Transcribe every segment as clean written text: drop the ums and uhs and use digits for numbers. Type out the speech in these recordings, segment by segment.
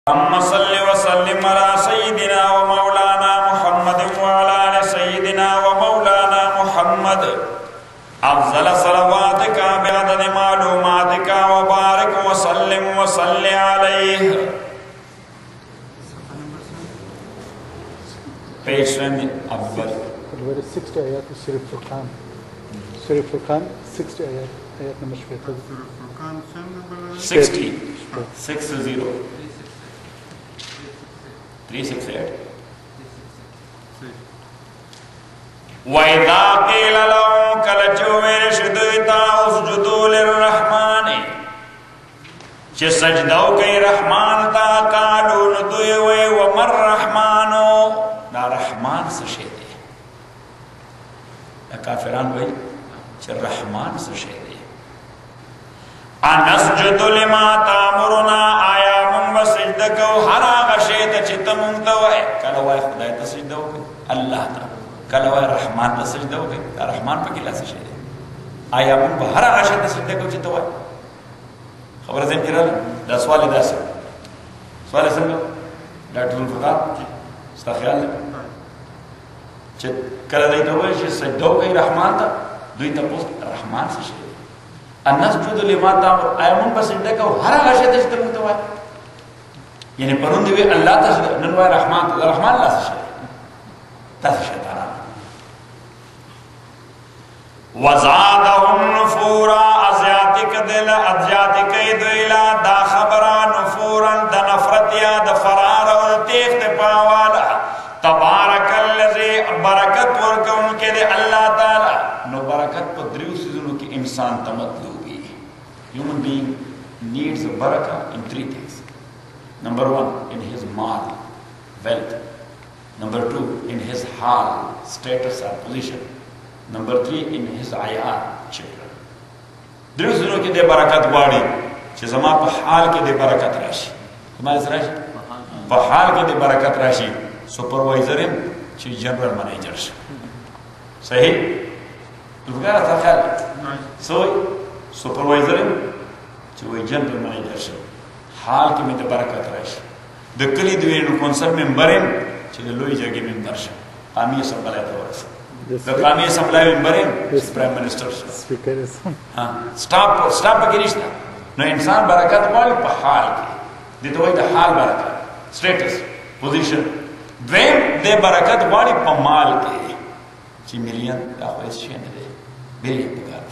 अम्मा सल्लि व सल्लिम अला सय्यिदिना व मौलाना मुहम्मद व अला आलि सय्यिदिना व मौलाना मुहम्मद अफ़ज़ल सलवातिका बिअदद मालूमातिका व बारिक व सल्लिम व सल्लि अलैहि। पेश अव्वल 60 आयत सूरह फुरकान 60 आयत नंबर 60 368 वइज़ा क़ील लहुम कलचुवेर शुदुता उसजुदू लिर्रहमान चे सजदो के रहमान ता कालू नुदुए व मर रहमानो ना रहमान से शेदे काफिरान भाई चे रहमान से शेदे अनस्जुदु लिमा तामुरुना आया मुंग सजदा को हरा गशेत चितमुंग दवाए कलवाए खुदा तसजदा हो अल्लाह ता कलवाए रहमान तसजदा हो रहमान पे किला सजदे आया मुंग हरा गशेत तसजदा को चितवाए खबर है किरा दस वाले दस सवाल संग डॉक्टर जुल्फकार इसका ख्याल है चित कल नहीं तो वो सजदा को रहमान ता दुई तपोस रहमान से शेदे अन्नस्जुदु लिमा तामुर आयमुन बसजदा को हरा गशेत चितमुंग दवाए यानी परुंदी वे अल्लाह तसजदा ननवा रहमान रहमान ला से तसजदा वज़ादहुम नुफूरा अज़यातिक दिल अज़यातिक दिला दा खबरा नुफूरन द नफरतिया द फरार और तेख्त पावाला तबारकल्लज़ी बरकत वर्क उनके दे अल्लाह ताला नो बरकत पर द्रियुसिजुनु की इंसान तमतलूबी human being needs a barakah in three things. Number one, in his mal, wealth. Number two, in his hal, status or position. Number three, in his ayar, children. द्रियुसिजुनु की दे बरकत वाड़ी चेज़मा पर हाल के दे बरकत राशि हमारे राशि पर हाल के दे बरकत राशि सुपरवाइजर है ची जनरल मैनेजर सही तुमका था ख्याल सोई सुपरवाइजर है ची वही जनरल मैनेजर हाल के में दे बरकत राशि दक्कली दुए नु कौंसल मेंबर है ची लोई जगह मेंबर कामी संभाला तो वर्ष कामी संभाला मेंबर है प्राइम मिनिस्टर स्पीकर हाँ स्टाफ की रिश्ता न इंसान बरकत वाली पहाड़ की दे तो वही द हाल बरकत स्टेटस पोजीशन वेम दे बरकत वाली पमाल के ची मिलियन दाखिल शेन दे बिलियन बरकत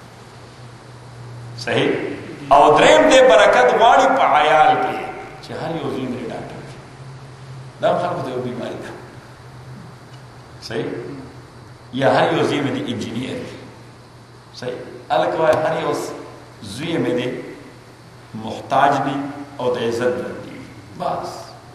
सही और द्रेम दे बरकत वाली पहायाल के ची हर योजी मेरे डॉक्टर दम खा दे बीमारी का सही या हर योजी में दी इंजीनियर सही अलग वाले हर योज जुए में दे मुहताज भी और इज्जत बनती बस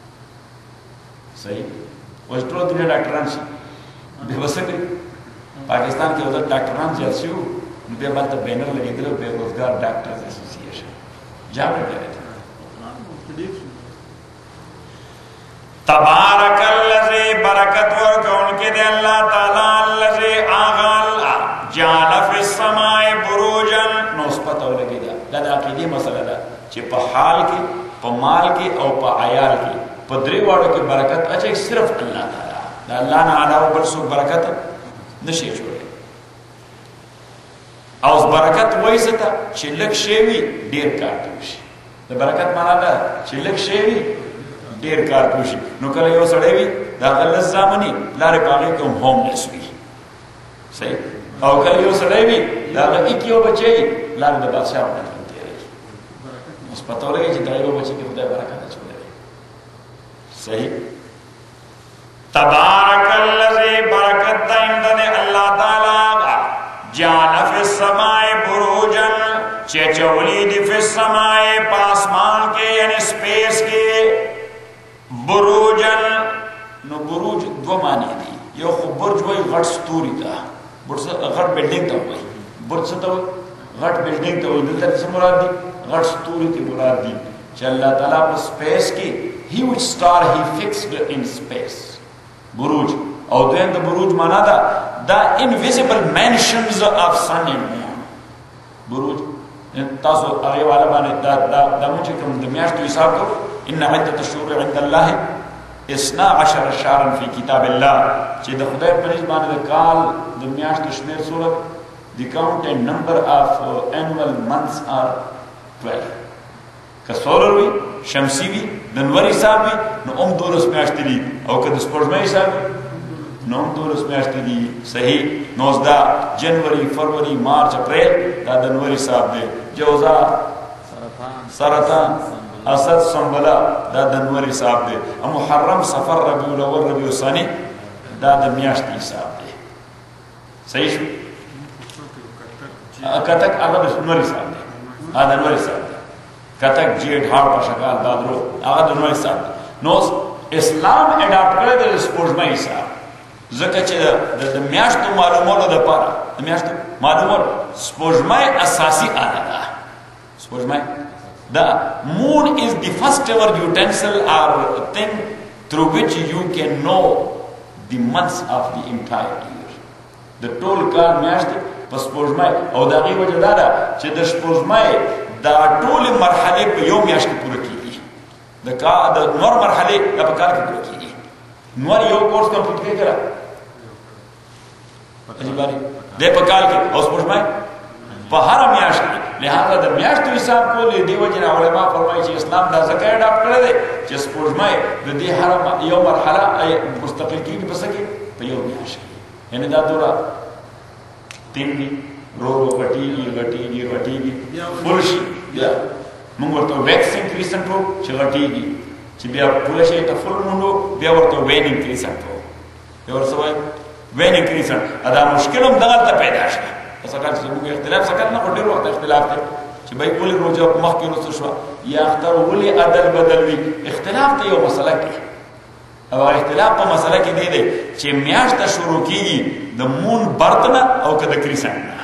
सही वस्ट्रो दिन डॉक्टरान बेवसक पाकिस्तान के उधर डॉक्टरान जैसे उनके बाद तो बैनर लगे थे बेरोजगार डॉक्टर्स एसोसिएशन जहाँ पर गए थे तबारकल्लज़ी बरकत वर्क उनके दे अल्लाह ताला अल्लज़ी आगल जाल फिस समाए बुरूजन नौस्पत और लगे जा लदा अकीदी मसला दा चे पहाल के पमाल के और पआयाल के पदरी वालों की बरकत अच्छा सिर्फ अल्लाह ताला अल्लाह ना अलावा बरसों बरकत नशे छोड़े और उस बरकत वही से था चिल्लक शेवी डेर कारतूश तो बरकत माना था चिल्लक शेवी डेर कारतूश नुकल यो सड़ेवी दाखल लज़्ज़ामनी लारे पागे को होमलेस हुई सही और कल यो सड़ेवी दाखल इक्कियो बच्चे लारे दबाद से आपने बनते रही उस पता लगे जितना यो बच्चे के खुदा बरकत छोड़े सही तबारकल्लज़ी बरकत दाइमदने अल्लाह ताला जाल फिस समाए बुरूजन चेचवलीद फिस समाए पासमान के यानी स्पेस के बुरूजन नो बुरूज दो माने दी यो बुर्ज वही गट स्तूरी था बुर्ज गट बिल्डिंग था वही बुर्ज तो गट बिल्डिंग तो वही दिल से मुराद दी गट स्तूरी की मुराद दी अल्लाह ताला को स्पेस की huge star he fixed in space बुरूज और then the बुरूज माना था the invisible mansions of sun and moon बुरूज तासो आगे वाला बाने दा मुझे कम दमियाश तो हिसाब करो ان عدة الشهور عند الله 12 شهرا في كتاب الله چې د خدای په نسبت باندې د کال د میاشتو شمیر څومره the count and number of annual months are 12 که سولر وي شمسي وي د نور حساب وي نو 12 میاشتې دي او که د سپوږمۍ حساب وي نو 12 میاشتې دي صحیح نو دا جنوري فروری مارچ اپریل دا د نور حساب دی جوزا سرطان اسد سنبلا دا د نور حساب دی محرم صفر ربیع الاول ربیع الثانی دا د میاشتې حساب دی صحیح شو کتک هغه د نور حساب دی هغه د نور حساب دی کتک جیټ هاړ په شکال بادرو هغه د نور حساب دی نو اسلام اډاپټ کړی د سپوږمۍ حساب ځکه چې د میاشتو معلومولو دپاره د میاشتو معلومولو سپوږمۍ اساسي آله ده سپوږمۍ The moon is the first ever utensil or thing through which you can know the months of the entire year. The ټول کال میاشتې په سپوږمۍ او د هغې وجه دا ده چې د سپوږمۍ دا ټولې مرحلې په یو میاشت کې پوره کېږي د نور مرحلې دا په کال کې پوره کېږي نور یو کورس کمپلیټ کړی که دی په کال کې او سپوږمۍ په هره میاشت کې لہذا د میاشتو حساب کول دې وجې نه علما فرمایي چې اسلام دا ځکه اډاپټ کړی دی چې سپوږمۍ د دې هره یو مرحله مستقل کېږي په څه کې په یو میاشت کې یعنې دا دوره تین وي ورو ورو غټېږي فل شي بیا موږ ورته ویکسینګ کریسنټ وو چې غټېږي چې بیا پوره شي ته فل مونډو بیا ورته وینینګ کریسنټ وو بیا ورته وایي وینینګ کریسنټ دا مشکل هم دغلته پیدا شي سکل چې موږ اختلاف سکل نه ډېر وخت اختلاف دی چې بای ولې روزه په مخ کې وروسته شوه یا اختر ولې عدل بدل وي اختلاف ته یو مسله کې او اختلاف په مسله کې دی چې میاشته شروع کېږي د مون برت نه او که د کریسنټ نه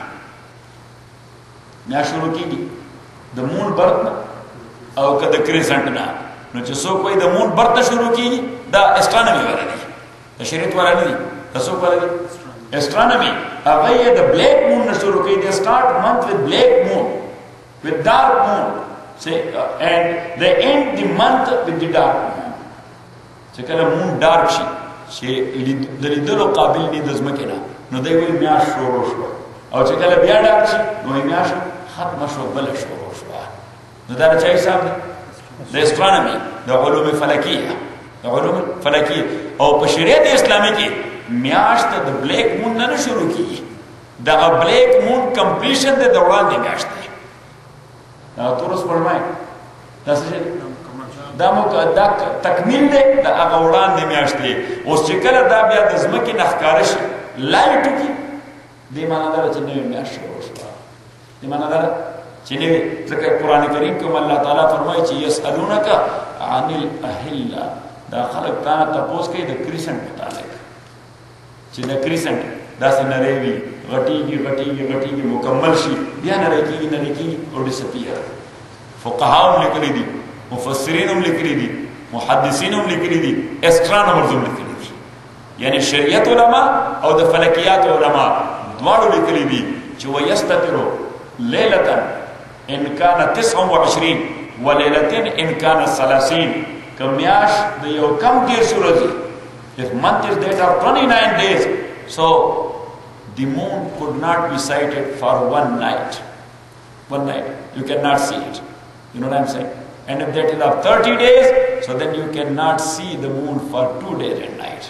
میاشت شروع کېږي د مون برت نه او که د کریسنټ نه نو چې څوک وایي د مون برت نه شروع کېږي دا اسټرانومي والا دی د شریعت والا نه دي د څوک والا دی astronomy away the black moon na shuru ki they start month with black moon with dark moon say and they end the month with the dark moon so kala moon dark shi she lidalo qabil ni dazmake na no they will miash shuru shwa aw che kala bia dark shi no miash khatma shwa bal shuru shwa no da cha hisab the astronomy the ulum falakiyya aw pa shariat islami ki میاشت د بلیک مون نه شروع کیږي دا بلیک مون کمپلیشن د وړاندې میاشت دی دا تورس پرمای دا څه دا مو دا تکمیل دی دا هغه وړاندې میاشت دی اوس چې کله دا بیا د ځمکې نه ښکاره شي لایټ کی دې معنا دا چې نوې میاشت شروع شوه دې معنا دا چې نوې ځکه قرآن کریم کې الله تعالی فرمایي چې یسألونک عن الاهله دا خلک تا تپوس کوي د کریسنټ متعلق چې د کریسنټ داسې نری وي غټېږي مکمل شي بیا نری کېږي او ډسپیر فقها هم لیکلي دي مفسرین هم لیکلي دي محدثین هم لیکلي دي اسټرانومرز هم لیکلي دي یعنی شریعت علما او د فلکیات علما دواړو لیکلي دي چې ویستترو لیلة ان کان 29 ولیلة ان کان 30 که میاشت د یو کم دېرش ورځې if month is that are 29 days, so the moon could not be sighted for one night. You cannot see it. You know what I'm saying? And if that is of 30 days, so then you cannot see the moon for 2 days and night.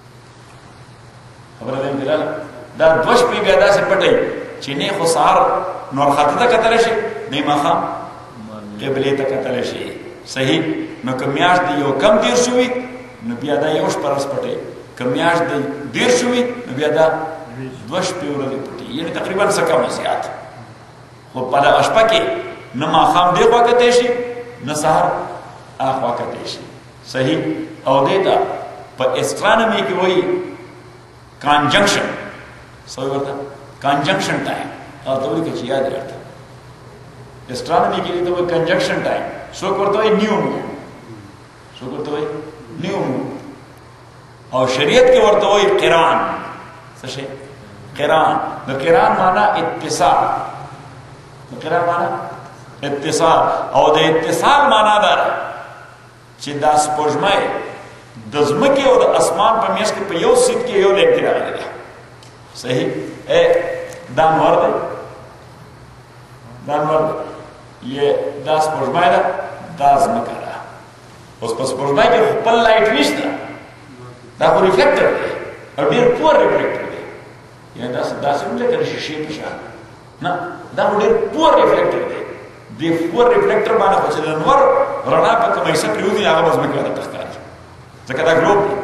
دا دوش پی بیادا سے پٹائی چینے خسار نور خطا کتل شي نیمه خام قبله ته کتل شي صحیح نو کمیاش دی یو کم دیر شوی نو بیا دا یو شپرس پټي کمیاش دی ډیر شوی نو بیا دا دوش پیور دی پټي یعنی تقریبا سکه زیات خو په هغه شپه کې نه ماښام دی خوا کتی شي نه سهار اخوا کتی شي صحیح او دیتا په اسټرانومي کې وایي کانجنکشن سوی ورته کانجنکشن ټایم او ته وایي چې یاد راته اسټرانومي کې ته وایي کنجنکشن ټایم څوک ورته وایي نیو مون څوک ورته وایي نیو مون او شریعت کې ورته وایي قران څه شي قران د قران معنا اتصال د قران معنا اتصال او د اتصال معنا ده چې دا سپوږمۍ د ځمکې او د اسمان په منځ کې په یو سیټ کې یو لین کې راغلی دی. صحیح؟ دا نور دی، دا نور دی، دا سپوږمۍ ده، دا ځمکه ده. اوس په سپوږمۍ کې خپل لایټ نشته، دا خو ریفلیکټر دی او ډېر پور ریفلیکټر دی. یا داسې هم لکه د شیشې په شان نه، دا خو ډېر پور ریفلیکټر دی. دې پور ریفلیکټر باندې خو چې د نور رڼا په کومه حصه پرېوځي هغه به ځمکې باندې ښکاري، ځکه دا ګلوب دی.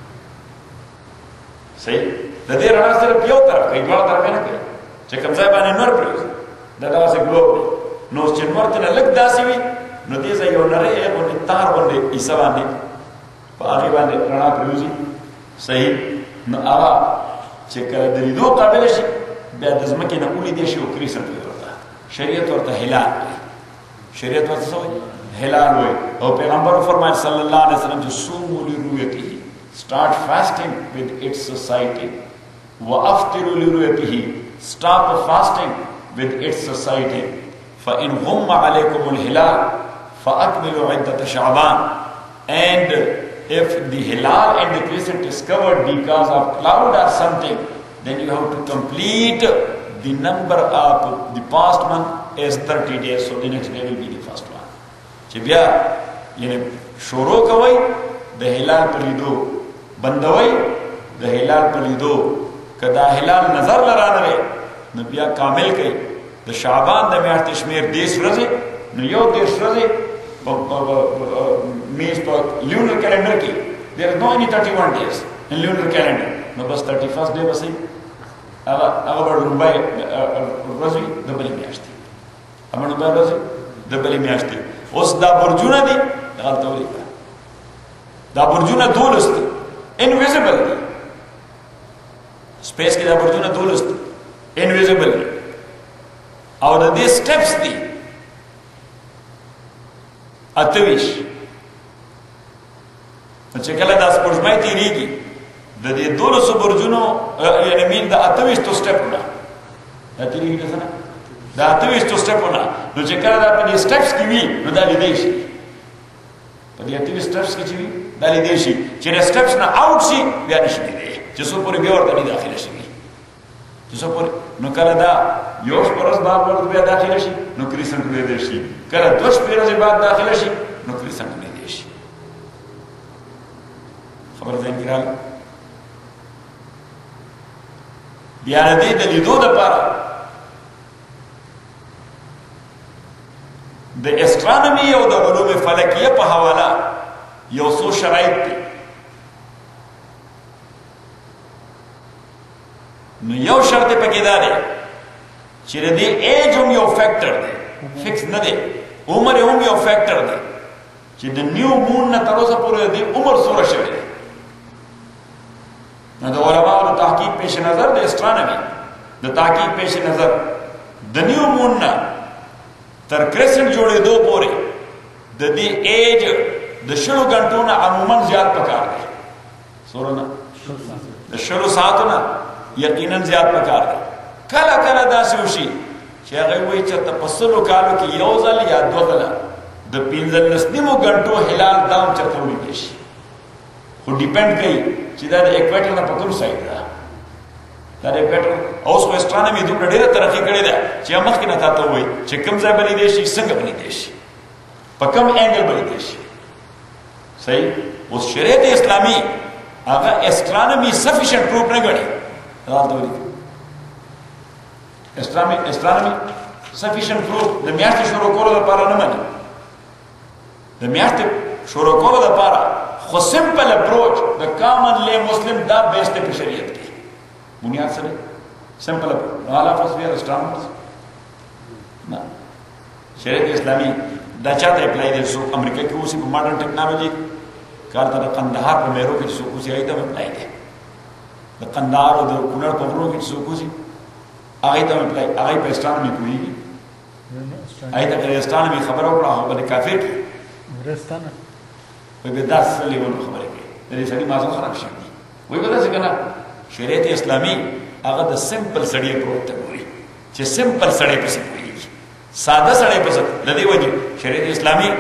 صحیح؟ د دې رڼا صرف یو طرف کوي، دواړه طرفې نه کوي. چې کوم ځای باندې نور پرېوځي دا دغسې ګلوب دی. نو چې نور ته نه لږ داسې وي نو دې ځای یو نری غوندې تار غوندې حصه باندې په هغې باندې رڼا پرېوځي. صحیح؟ نو هغه چې کله د لیدو قابله شي بیا د ځمکې نه ولیدی شي او کریسنټ وایي ورته. شریعت ورته هلال وایي. شریعت ورته څه وایي؟ هلال وایي. او پیغمبر فرمایل صلی الله علیه وسلم چې صوموا لرؤیته، start fasting with its society. وافطروا لرؤیته، stop fasting with its society. فإن غم عليكم الهلال فأكملوا عدة شعبان. And if the hilal and the crescent is covered because of cloud or something, then you have to complete the number of the past month as 30 days. So the next day will be the first one. چې بیا یعنی شروع کوئ د هلال په لیدو، بندوئ د هلال په لیدو. که دا هلال نظر لرانوي نو بیا کامل کوئ. د شعبان د میاشتې شمېر 10 ورځې، نو یو 10 ورځې means په lunar calendar کې there is no any 31 days in lunar calendar. نو بس 31st day بس هغه به لومبۍ ورځ وي د بلې میاشتې، هغه لومبۍ ورځ د بلې میاشتې. اوس دا برجونه دي هلته ولیکه، دا برجونه 12 دي، انویزیبل دي. سپیس کې دا برجونه 12 دي، انویزیبل دي. او د دې سټپس دي 28. چې کله دا سپوږمۍ تېرېږي د دې 12 برجونو یعنې مین د 28 سټپونه دا تېرېږي که څه نه، د 28 سټپونه. نو چې کله دا په دې سټپس کې وي نو دا لیدی شي، په دې 28 سټپس کې چې وي دا لیدی شي. چې د سټپس نه آوټ شي بیا نه شي لیدی، چې څو پورې بیا ورته نه داخله شوي، چې څو پورې. نو کله دا یو شپه ورځ بعد ورته بیا داخله شي نو کریسنټ لیدی شي، کله 2 شپې ورځې بعد داخله شي نو کریسنټ لیدی شي. خبر ذهن کې راغله؟ بیا د دې د لیدو دپاره د اسټرانومي او د علوم فلکیه په حواله یو څو شرایط دي. نو یو شرط پکې دا دی چې د دې ایج هم یو فیکټر دی، فکس نه دی. عمر هم یو فیکټر دی چې د نیو مون نه تر اوسه پورې د دې عمر څومره شوی دی. نو د علماو د تحقیق پیش نظر د اسټرانومي د تحقیق پیش نظر د نیو مون نه تر کرسنټ جوړېدو پورې د دې ایج د 20 غنټو نه عموما زیات پکار دی. څومره نه؟ د 20 ساعتو نه یقینا زیات پکار دی. کله کله داسې وشي چې هغه وایي چې په 100 کالو کې یو ځل یا 2 ځله د 15 غنټو هلال دام چرته ولیدی شي. خو ډیپینډ کوي چې دا د اکویټر نه په کوم سایډ ده. دا د اکویټر اوس خو اسټرانومي دومره ډېره ترقي کړې ده چې مخکې نه تا ته ووایي چې کوم ځای به لیدی شي، څنګه به لیدی شي، په کوم انګل به لیدی شي. صحیح؟ اوس شریعت اسلامي هغه اسټرانومي سفیشنټ پروف نه ګڼي. راته ولیکه اسټرانومي سفیشنټ پروف د میاشتې شروع کولو لپاره نه مني. د میاشتې شروع کولو لپاره خو سمپل اپروچ د کامن لے مسلم دا بیس دی په شریعت کې. بنیاد څه دی؟ سمپل اپروچ. all of us we are astronomers. نه، شریعت اسلامي دا چاته اپلای دی؟ څوک امریکا کې اوسي په ماډرن ټیکنالوژي کار ته د قندهار په میرو کې څوک اوسي هغې ته هم اپلای دی. د قندهار او د کونړ په غرونو کې څوک اوسي هغې ته هم اپلای، هغې په اسټرانومي پوهېږي، هغې ته که د اسټرانومي خبره وکړه هغه به د کافر کړي. وی به داسې لیونو خبرې کوي، د دې سړي مازغه خراب شوي دي. وی به داسې که نه، شریعت اسلامي هغه د سمپل سړي اپروچ ته ګوري چې سمپل سړی پسې پوهېږي، ساده سړی پسې. د دې وجې شریعت اسلامي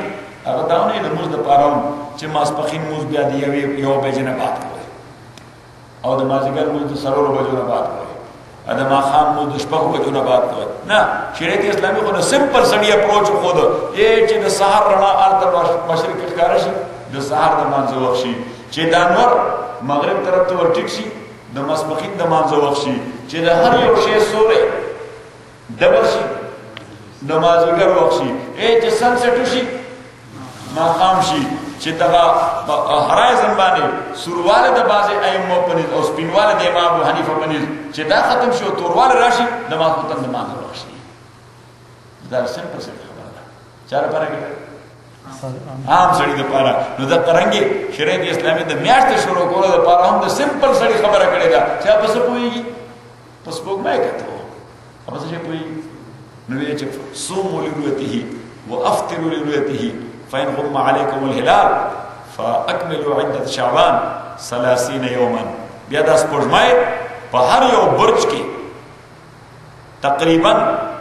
هغه دا نه د موږ د پاره چې ماسپخین موږ بیا د یو بجې نه بعد کوي او د مازدیګر موږ د څلورو بجو نه بعد کوي او د ماښام موږ د شپږو بجو نه بعد کوي نه شریعت اسلامي خو نه سمپل سړی اپروچ وښوده چې د سهار رڼا هلته مشرق کې ښکاره شي د سهار د مانځه وخت شي چې د انور مغرب طرف ته ور ټیټ شي د ماسپخین د مانځه وخت شي چې د هر یو شی سوری ډبل شي د مازدیګر وخت شي چې سنسټ وشي ماښام شي چې دغه هرایزن باندې سورواله د بعضې ائمو په نیز او سپینواله د امام ابو حنیفه په نیز چې دا ختم شي او تورواله راشي د ماخوتن د مانځه وخت شي دا سمپل خبره ده چا لپاره کېږي عام سړي دپاره نو دغه رنګې شریعت اسلامي د میاشتې شروع کولو دپاره هم د سمپل سړي خبره کړې ده چې په څه پوهېږي په سپوږمۍ کته په څه شی پوهېږي نو ویې چې صوموا لرؤيته وافطروا لرؤيته فإن غم عليكم الهلال فأكملوا عدة شعبان 30 يوما بیا دا سپوږمۍ په هر یو برج کې تقریبا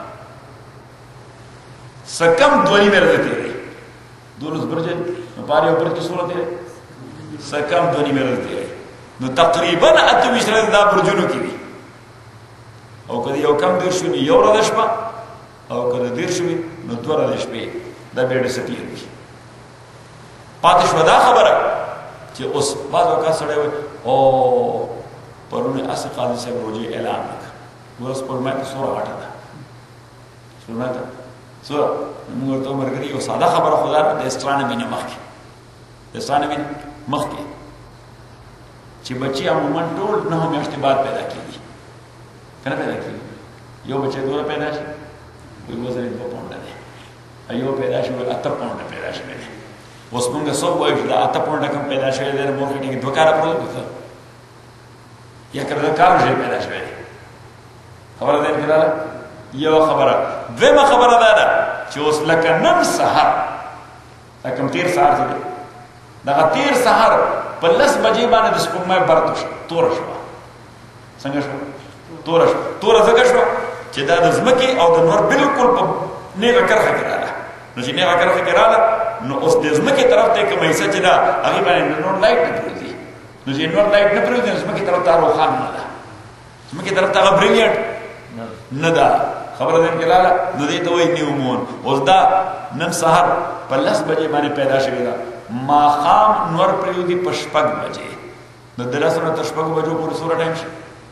سکم 2 نیمې ورځې تېروي 12 برج نو په هر یو برج کې څومره تېروي سکم 2 نیمې ورځې تېروي نو تقریبا 28 ورځې دا برجونو کې وي او که یو کم 10 شوي یو ورځ شپه او که 10 شوي نو 2 ورځې شپې دا بیا ډسپیر وي پاتې شوه دا خبره چې اوس بعض اوقات سړی وایي او پرون هسې قاضي صاحب روجې اعلان وکړه ګوره سپوږمۍ ته څومره غټه ده سپوږمۍ ته څومره موږ ورته ملګري یو ساده خبره خو دا ده د اسټرانمي نه مخکې د اسټرانمي نه مخکې چې بچي عموما ټول 9 میاشتې بعد پیدا کېږي که نه پیدا کېږي یو بچی دوره پیدا شي وایي وزن یې 2 پونډه دی یو پیدا شي وایي 8 پونډه پیدا شوی دی اوس مونږ څوک وایو چې دا 8 پونډه کوم پیدا شوی دی مور خېټې کې 2 کاله پروت دی یا که دا کال ژر پیدا شوی دی خبره ده کې رااله یوه خبره دویمه خبره دا ده چې اوس لکه نن سهار دا کوم تېر سهار چې دی دغه تېر سهار په 10 بجې باندې د سپوږمۍ برته شوه توره شوه څنګه شوه توره شوه توره ځکه شوه چې دا د ځمکې او د نور بلکل په نیغه کرښه کې راغله نو چې نیغه کرښه کې راغله نو اوس د ځمکې طرف ته کومه حصه چې ده هغې باندې نور لایټ نه پرېږدي نو چې نور لایټ نه پرېږدي نو ځمکې طرف ته روښانه نه ده ځمکې طرف ته هغه بریلیانټ نه ده خبره ذهن کې راغله نو دې ته وایي نیو مون اوس دا نن سهار په 10 بجې باندې پیدا شوې ده ماښام نور پرېږدي په 6 بجې نو د 10 نه تر 6 بجو پورې څومره ټایم شي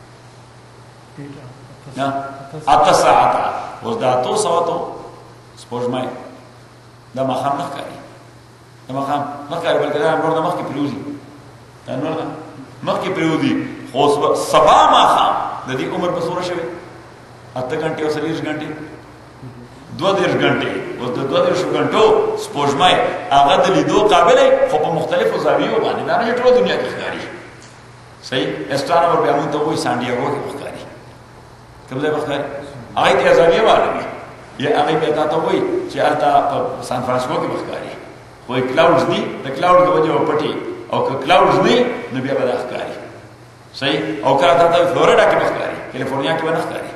8 ساعته اوس دا 8 ساعتو سپوږمۍ دا ماښام نه ښکاري دا ماښام نه ښکاري بلکې دا نور د مخکې پرېوځي دا نور نه مخکې پرېوځي خو سبا ماښام د دې عمر په څومره شوی 8 غنټې او 30 غنټې 32 غنټې اوس د 32 غنټو سپوږمۍ هغه د لیدو قابل خو په مختلفو زاویو باندې دا نه ټول دنیا کې ښکاري صحیح اسټرانومر بیا موږ ته وایي سانډیاګو کې ښکاري کوم ځای به ښکاري هغې ته زاویې معلومي یا هغې بیا تا ته وایي چې هلته په سان فرانسیسکو کې به ښکاري خو کلاوډز دي د کلاوډ د وجې به پټي او که کلاوډز نه نو بیا به دا ښکاري صحیح او کله تا ته فلوریډا کې به ښکاري کیلیفورنیا کې به نه ښکاري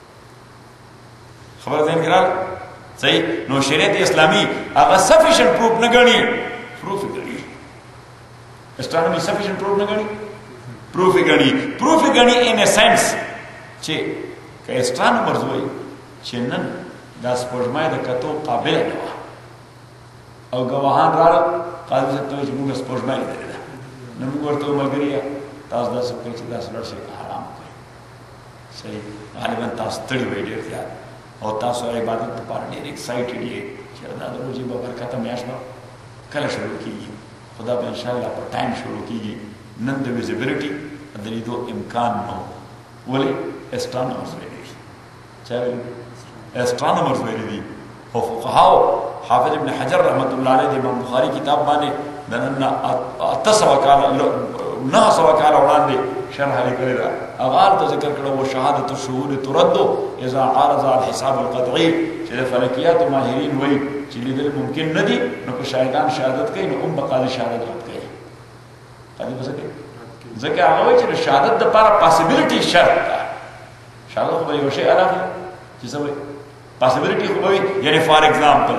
خبر ذهن کې راغله صحیح نو شریعت اسلامي هغه سفیشنٹ پروف نه ګڼي پروف یې ګڼي اسټرانومي سفیشنٹ پروف نه ګڼي پروف یې ګڼي ان ا سینس چې که اسټرانومرز وایي چې نن دا سپوږمۍ د کتو قابله نه وه او ګواهان راغلل قاضي صاحب ته وایي چې موږ سپوږمۍ لیدلې ده نو موږ ورته وویل ملګري تاسو داسې وکړئ چې داسې لاړ شئ حرام وکړئ صحیح غالبا تاسو ستړي وئ ډېر زیات او تاسو عبادت لپاره ډېر ایکسایټډ یې چې دا د روژې به برکته میاشت به کله شروع کېږي خو دا به انشاءالله په ټایم شروع کېږي نن د ویزیبلیټي د لیدو امکان نه و ولې اسټرانومرز ویلي دي چا ویلي اسټرانومرز ویلي دي خو فقهاو حافظ ابن حجر رحمت الله علیه د امام بخاري کتاب باندې د نن 900 کاله وړاندې شرح لیکلې ده هغه هلته ذکر کړی و شهادة الشهود ترد اذا عارض الحساب القطعي چې د فلکیاتو ماهرین وایي چې لیدل ممکن نه دي نو که شاهدان شهادت کوي نو هم به قاضي شهادت رد کوي قاضي به څه کوي ځکه هغه وایي چې د شهادت دپاره پاسبلیټي شرط ده شهادت خو به یو شی اراخلي چې څه وایي پاسبلیټي خو به وي یعنې فار ایگزامپل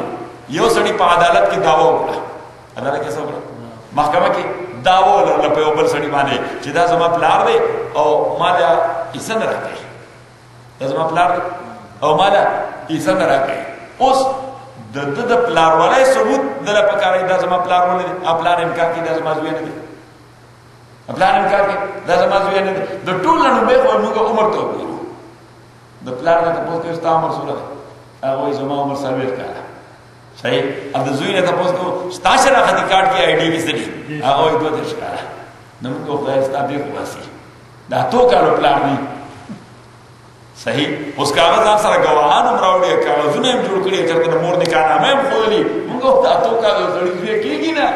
یو سړي په عدالت کې دعوه وکړه عدالت کې څه وکړه محکمه کې دعوه ولرله په یو بل سړي باندې چې دا زما پلار دی او ما له حصه نه راکوي دا زما پلار دی او ما له حصه نه راکوي اوس د ده د پلاروالی ثبوت دله پکار دی دا زما پلاروالی دی پلار انکار کوي دا زما زوی نه دی پلار انکار کوي دا زما زوی نه دی د ټول نه لومړی خو موږ عمر ته وګورو د پلار نه تپوس کوي ستا عمر څومره دی هغه وایي زما عمر 40 کاله صحیح اب د زوی نه تپوس کوو ستا شناختي کارډ کې آی ډي کې څه دي هغه وایي 32 کاله نو موږ خدای ستا ډېر وباسي دا اتو کالو پلار دی صحیح اوس کاغذ ځان سره ګواهان هم راوړي کاغذونه هم جوړ کړي چېرته د مور نکاحنامه هم ښودلي موږ ورته اتو کالو سړي زوی کېږي نه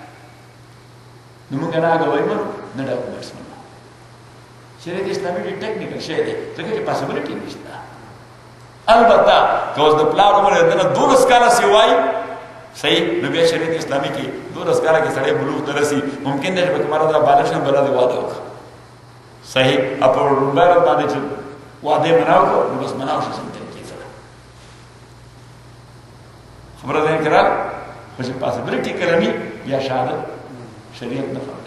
نو موږ نه هغه وایو نه ډاکومنټس منو شریعت اسلامي ډېر ټیکنیکل شی دی ځکه چې پاسبلیټي نشته البته که اوس د پلار عمر یې دنه 12 کاله سې وایي صحیح نو بیا شریعت اسلامي کې 12 کاله کې سړی بلوغ ته رسي ممکن دی چې پکې مانا دا بالغ شي بله دې واده وکړه صحیح په لومړی ورځ باندې چې واده یې منا وکړو نو بس منا وشي سمتل کې سره خبره ده کرا خو چې پاسبلیټي کلمي یا شهادت شریعت نه فرمایي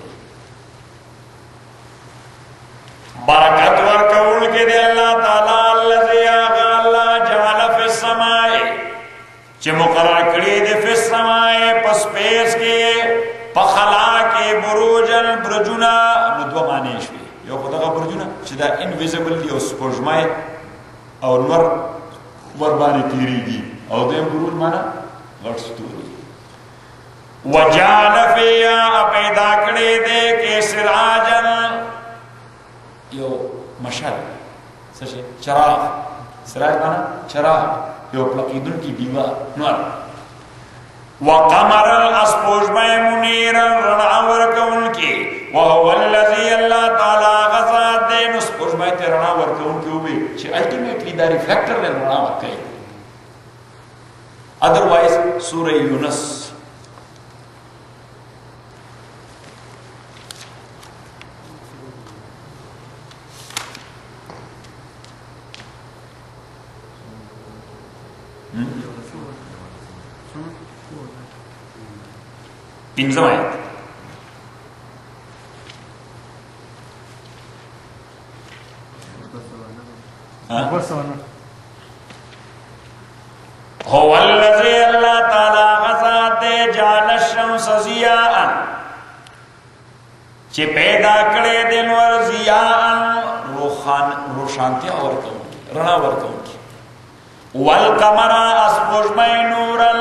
برکت ورکوونکی دی الله تعالی الذي الله جعل فی السماء چې مقرر کړی دی فی السماء پس پیس کې په خلا کې بروجن برجونا نو دوه معنی شوي یو خو دغه برجونه چې دا انویزیبل دی او سپوږمۍ او نور ور باندې تیریږي او دویم بروج معنا غټ ستوري وجعل فیها پیدا کړی دی کې سراجن یو مشعل څه شي چراغ سراج معنا چراغ یو پلقیدونکی دیوا نور وقمر اسپوږمۍ منیر رڼا ورکوونکی وهو الذي الله تعالی غزاد دی نو سپوږمۍ ته رڼا ورکوونکی وي چې الټیمیټلی دا ریفلیکټر له رڼا ورکوي ادروایز سوره یونس پنځم آیت هو الذي الله تعالی غزاد جعل الشمس ضیاء چې پیدا کړی د نور ضیاء روشانتیا ورکوونکی رڼا ورکوونکی والقمر اسپوږمۍ نورا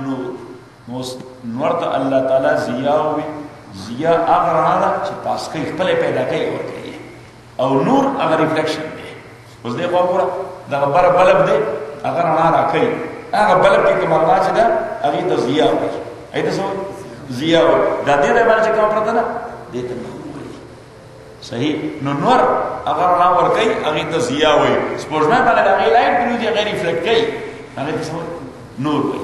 نور ته الله تعالی ضیاء وي ضیاء هغه رڼا ده چې پاس کوي خپل پیدا کوي ورکوي او نور هغه ریفلیکشن دی اوس دې خوا وګوره دغه بره بلب دی هغه رڼا راکوي هغه بلب کې کومه رڼا چې ده هغې ته ضیاء وایي هغې ته څه وایي ضیاء وایي دا دې ځای باندې چې کومه پرته ده دې ته نور وایي صحیح نو نور هغه رڼا ورکوي هغې ته ضیاء وایي سپوږمۍ باندې د هغې لایټ پرېوځي هغې ریفلیکټ کوي هغې ته څه وایي نور وایي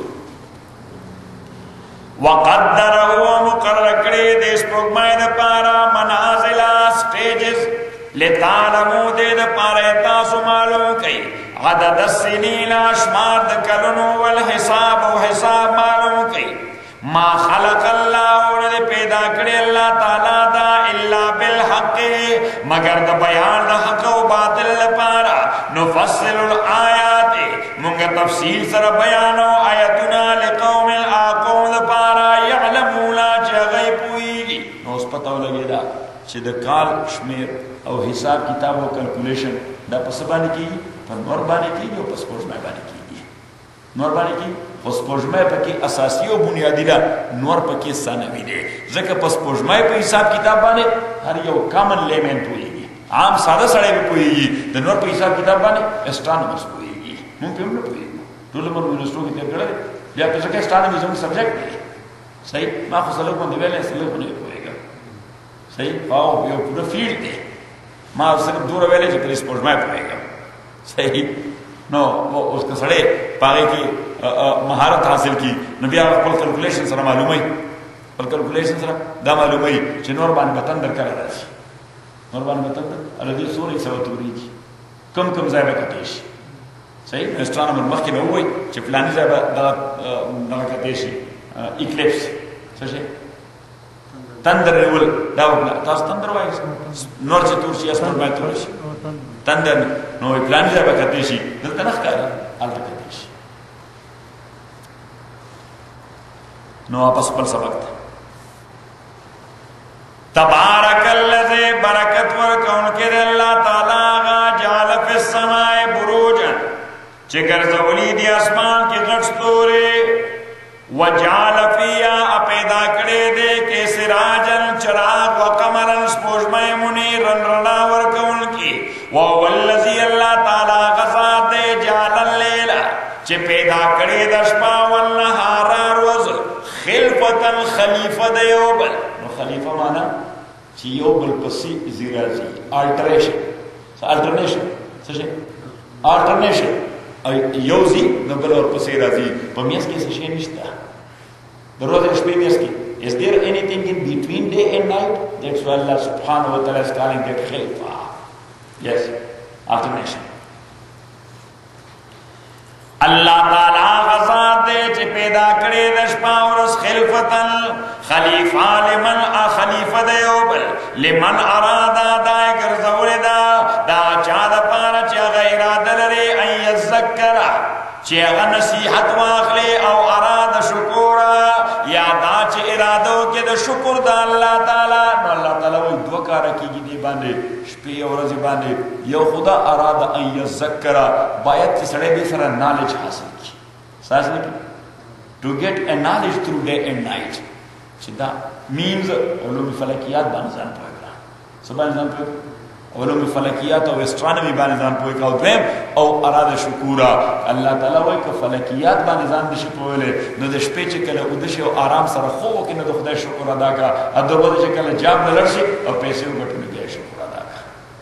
وقدره مقرر کړی د سپوږمۍ دپاره منازل سټیجز لتعلموا دې دپاره تاسو معلوم کړئ عدد السنین شمار د کلونو والحساب او حساب معلوم کړئ ما خلق الله نه پیدا کړی الله تعالی دا الا بالحق مگر د بیان د حق او باطل لپاره نفصل الآیات موږ تفصیل سره بیانو آیتونه لقوم اقوم لپاره یعلمون چې هغه پوهیږي نو اوس پته ولګېده چې د کال شمیر او حساب کتاب او کلکولیشن دا په څه باندې کېږي په نور باندې کېږي او په سپوږمۍ باندې کېږي نور باندې کېږي خو سپوږمۍ پکې اساسي او بنیادي ده نور پکې ثانوي دی ځکه په سپوږمۍ په حساب کتاب باندې هر یو کامن لیمن پوهېږي عام ساده سړی به پوهېږي د نور په حساب کتاب باندې اسټرانومرز پوهېږي موږ پرې هم نه پوهېږو ټول عمر یونیورسټو کې تېر کړی دی بیا که ځکه اسټرانومي زموږ سبجیکټ دی صحیح ما خو څه لږ باندې ویلی څه لږ باندې پوهېږم صحیح او یو پوره فیلډ دی ما صرف دوره ویلی چې پرې سپوږمۍ پوهېږم صحیح نو اوس که سړی په هغې کې مهارت حاصل کړي نو بیا خپل کلکولیشن سره معلوموي خپل کلکولیشن سره دا معلوموي چې نور باندې به تندر کله راشي نور باندې به تندر هله دې څومره سوه تورېږي کوم ځای به کټی شي صحیح اسټرانومر مخکې نه ووایي چې فلاني ځای به دغه کتی شي ایکلیپس څه شي تندر نیول دا وکړه تاسو تندر وایي نور چې تور شي اسمان باندې تور شي تندر نو فلاني ځای به کتی شي دلته نه ښکاري هلته کتی شي نو واپس خپل سبق ته تبارک الذی برکت ورکونکی دی اللہ تعالی آغا جعل فی السماء بروجا چه گرزولی دی اسمان کی غٹ ستوری وجعل فیها اپیدا کڑے دے کے سراجن چراغ وقمرن سپوشمائی منیرن رنا ورکونکی والذی اللہ تعالی غزاد دے جعل اللیل چه پیدا کڑے دشپا والنہار روز خلفتن خلیفہ دیوبل خلیفہ مانا چې یو بل پسې ځي راځي الټرنیشن یو ځي نو بل ورپسې راځي په میاشت کې څه شی نشته د ورځې د شپې میاشت کې is there anything in between day and night? That's why Allah subhanahu wa ta'ala is calling that khilfa. Yes, alternation. اللہ تعالی غزاد دے چی پیدا کرے دشپا ورس خلفتن خلیفہ لمن خلیفہ دیوبل لمن ارادا دائے گرزول دا چاد پارا چی غیر دلرے ان یذکرہ چی اغا نصیحت واخلے او اراد شکورا یا دا چی ارادو کے دا شکر دا اللہ تعالی نو اللہ تعالی وی دو کارا کی گی دی باندے شپی او رضی باندے یو خدا اراد ان یذکرہ باید چی سڑے دی سر نالج حاصل کی ساس لکی to get a knowledge through day and night چی دا means علوم فلکیات بانزان پوئے سو بانزان پوئے علوم فلکیات او اسٹرانومی بانزان پوئے کا دویم او اراد شکورا اللہ تعالی وی که فلکیات بانزان دشی پوئے نو دش پیچے کل ادشی او آرام سر خوب کی نو خدای شکر ادا کا ادر ودشی کل جاب نلرشی او پیسے او گٹو نگے شکر ادا کا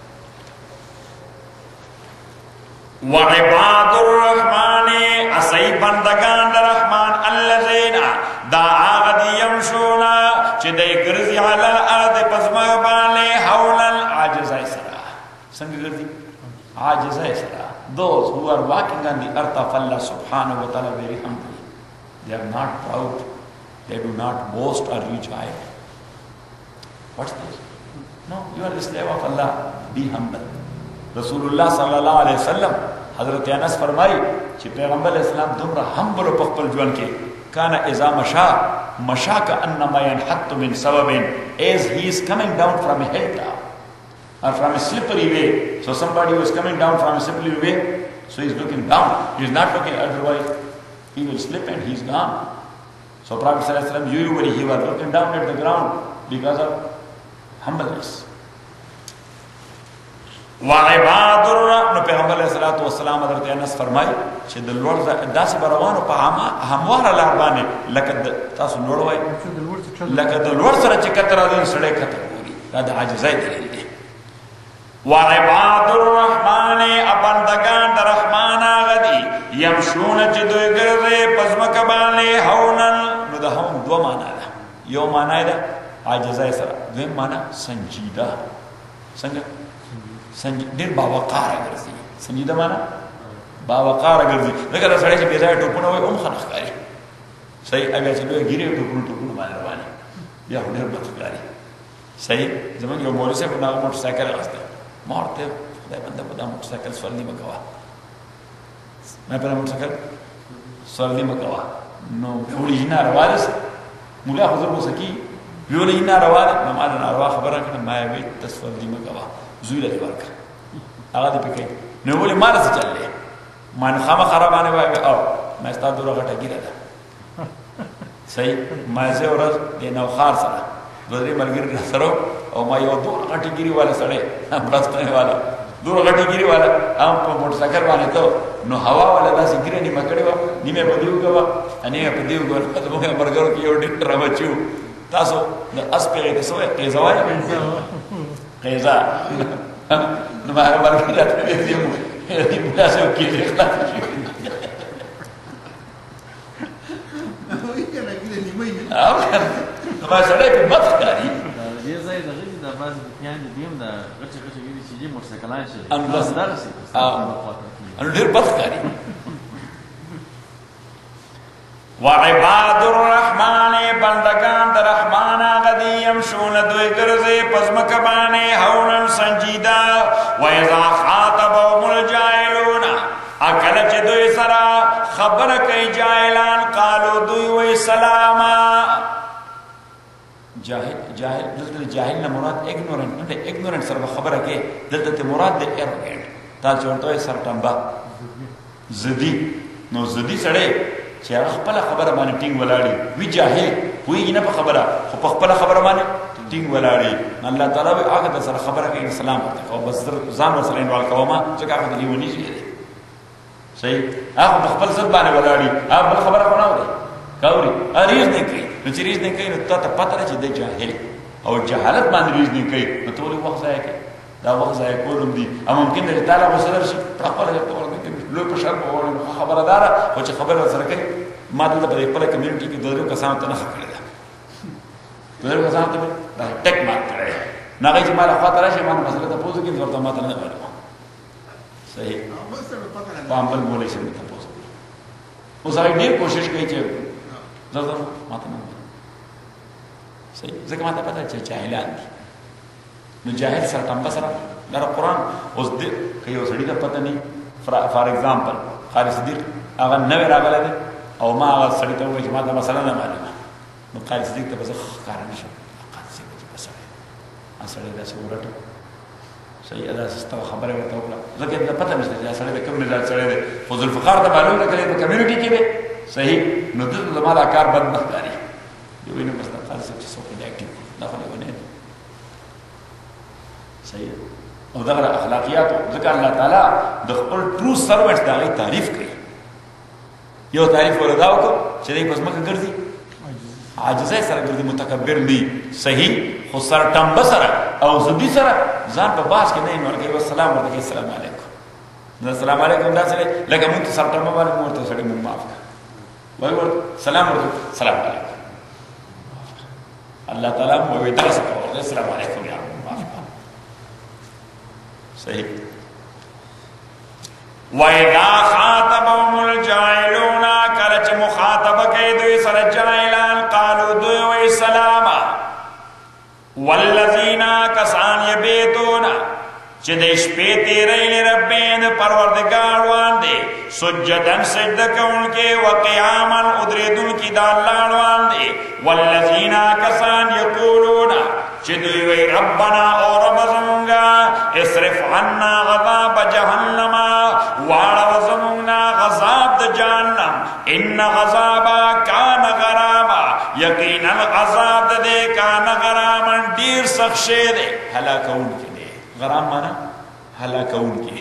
وعباد الرحمن اسی بندگان رحمان الذین دا آغدی یمشونا چی دی گرزی علی الارض پزمبانے حولا عاجزائی سرا سنگ گرزی عاجزائی سرا those who are walking on the earth of Allah subhanahu wa ta'ala very humbly they are not proud they do not boast or rejoice what's this no you are the slave of Allah be humble Rasulullah sallallahu alayhi wa sallam حضرت انس فرمائی چی پیغمبر علیہ السلام دمرا حمبل و پخپل جوان کے کانا ازا مشا کا انما ینحط من سبب as he is coming down from a hilltop or from a slippery way so somebody was coming down from a slippery way so he is looking down he is not looking otherwise he will slip and he is gone so Prophet sallallahu alaihi wasallam usually he was looking down at the ground because of humbleness وعباد الرحمن نو پیغمبر علیہ الصلوۃ والسلام حضرت انس فرمای چې د لوړ داسې بروانو په هموار لار باندې لکه تاسو لوړ وای لکه د لوړ سره چې کتر راځي سړی کته ګوري دا د عاجزۍ دلیل دی وعباد الرحمن ابندگان د رحمان غدی يمشون چې دوی ګرځي پزمکه باندې هونن نو د هم دوه معنا ده یو معنا ده عاجزۍ سره دویم معنا سنجیده څنګه ډیر باوقاره ګرځي سنجیده معنا باوقاره ګرځي لکه دا سړی چې بې ځایه ټوپونه وایي هم ښه نه ښکاري صحیح هغه چې لویه ګیرې ټوپونه باندې روانې بیا خو ډېر بد ښکاري صحیح زموږ یو مولوي صاحب هغه موټرسایکل اخیستی ما ورته خدای بنده په دا موټرسایکل سورلي مه کوه ما په دا موټرسایکل سورلي مه کوه نو وړي نه راوالس مولا خو زه غوسه کېږي ویولې نه راواله نو ما د ناروا خبره کړه ما یې ویل ته سورلي مه کوه زوی له دې ورکړه هغه دې پکې نو ولې ما رسې چلې ما نه خامخا راباندې وایي او ما ستا دوره غټه ګیره ده صحیح ما زه ورځ د نوخار سره دوه درې ملګري سره او ما یو دوه غټې ګیرې والا سړی برستانې والا دوه غټې ګیرې والا هم په موټرسایکل باندې ته نو هوا والا داسې ګیره نیمه کړې وه نیمه په دې وګوه نیمه په دې وګوه زموږ ملګرو کې یو ډېر رابچي و تاسو د اس پېغې ته څه وایي قیزه وایي قیزه نو ما هغه ملګري راته ویلي وو داسې وکړي خلاص شي نو ما سړی په بد ښکاري دې ځای دغه دي دا بعضې بوتیان دي دویم دا غټې غټې ویلي چې دي موټرسایکلان شي انو ډېر بد ښکاري. وعباد الرحمن بندگان در رحمان آغا دی یمشون دوی گرزی پزمک بانے هونن سنجیدہ ویزا خاطبهم الجاہلون اکلچ دوی سرا خبر کئی جاہلان قالو دوی وی سلاما. جاہل دلتا جاہل نا مراد اگنورنٹ اگنورنٹ سر خبر ہے کہ دلتا تی مراد دے ایروگینٹ تا چورتو ہے سر ٹنبا زدی نو زدی سڑے چې هغه خپل خبره باندې ټینګ ولاړی وی جاهل پوهیږي نه په خبره خو په خپل خبره باندې ټینګ ولاړی. الله تعالی به هغه د سره خبره کوي سلام او بس ځان ورسره انوال کوما چې هغه د لیونی شي صحیح هغه په خپل ځد باندې ولاړی هغه بل خبره نه وره کاوري اریز نه کوي نو چې ریز نه کوي نو ته پته راځي د جاهل او جهالت باندې ریز نه کوي نو ټول وخت ځای کوي دا وخت ځای کولم دي او ممکن د تعالی وسره شي خپل لوی په شرط وړي خبردار او چې خبره سره کوي ما دلته په خپل کمیونټي کې درو کسان ته نه خبره ده درو کسان ته دا ټیک مات کړی نه غي چې ما له خاطر شي ما مسله ته پوزو کې ورته ما ته نه غواړم صحیح په عمل بولې شي ته پوزو اوس هغه ډېر کوشش کوي چې زړه ما ته نه صحیح ځکه ما ته پته چې جاهلان دي نو جاهل سره ټمبه سره دا قرآن اوس دې کوي اوس اړیکه پته نه فار ایگزامپل خالد صدیق هغه نوې راغلی دی او ما هغه سړي ته وویل چې ما دا مسله نه معلومه نو خالد صدیق ته به زه ښکاره نه شم خالد صدیق چې په سړی هغه سړی داسې ورټو صحیح داسې ستا خبره ورته وکړه ځکه ته پته نشته چې دا سړی د کوم مزاج سړی دی خو ذوالفقار ته معلوم نه کړی په کمیونټي کې دی صحیح نو دلته زما دا کار بد نه ښکاري یو وینو بس دا خالد صاحب چې څوک دی اکټیو دا خو لیونی دی صحیح او دغه اخلاقیات ځکه الله تعالی د خپل ټرو سروانټ دا غي تعریف کوي یو تعریف وردا وکړه چې دې پس مکه ګرځي عاجزه سره ګرځي متکبر دی صحیح خو سر ټمب سره او زدي سره ځان په باس کې نه ورګي والسلام ورته السلام علیکم السلام علیکم دا سره لکه مونږ سر ټمب باندې مورته سره مونږ معاف وای ور سلام ورته سلام علیکم الله تعالی مو وی درس کوي السلام علیکم یا صحیح. وَإِذَا خَاطَبَهُمُ الْجَاهِلُونَ کله چې مخاطبه کوي دوی سره جاهلان قالوا دوی وی سلاما. والذین کسان یبیتون چې د شپې تیری لربین پروردگار وړاندې سجدن سجده کوونکي وقیاما ادریدونکي د الله وړاندې والذین کسان یقولون چې دوی وی ربنا او رب زمونږه اصرف عنا غضب جهنم واړه زمونږه غضب د جهنم ان غضبا کان غراما یقینا غضب د دې کان غراما ډیر سخت شی دی هلاکونکی دی غرام معنا هلاکونکی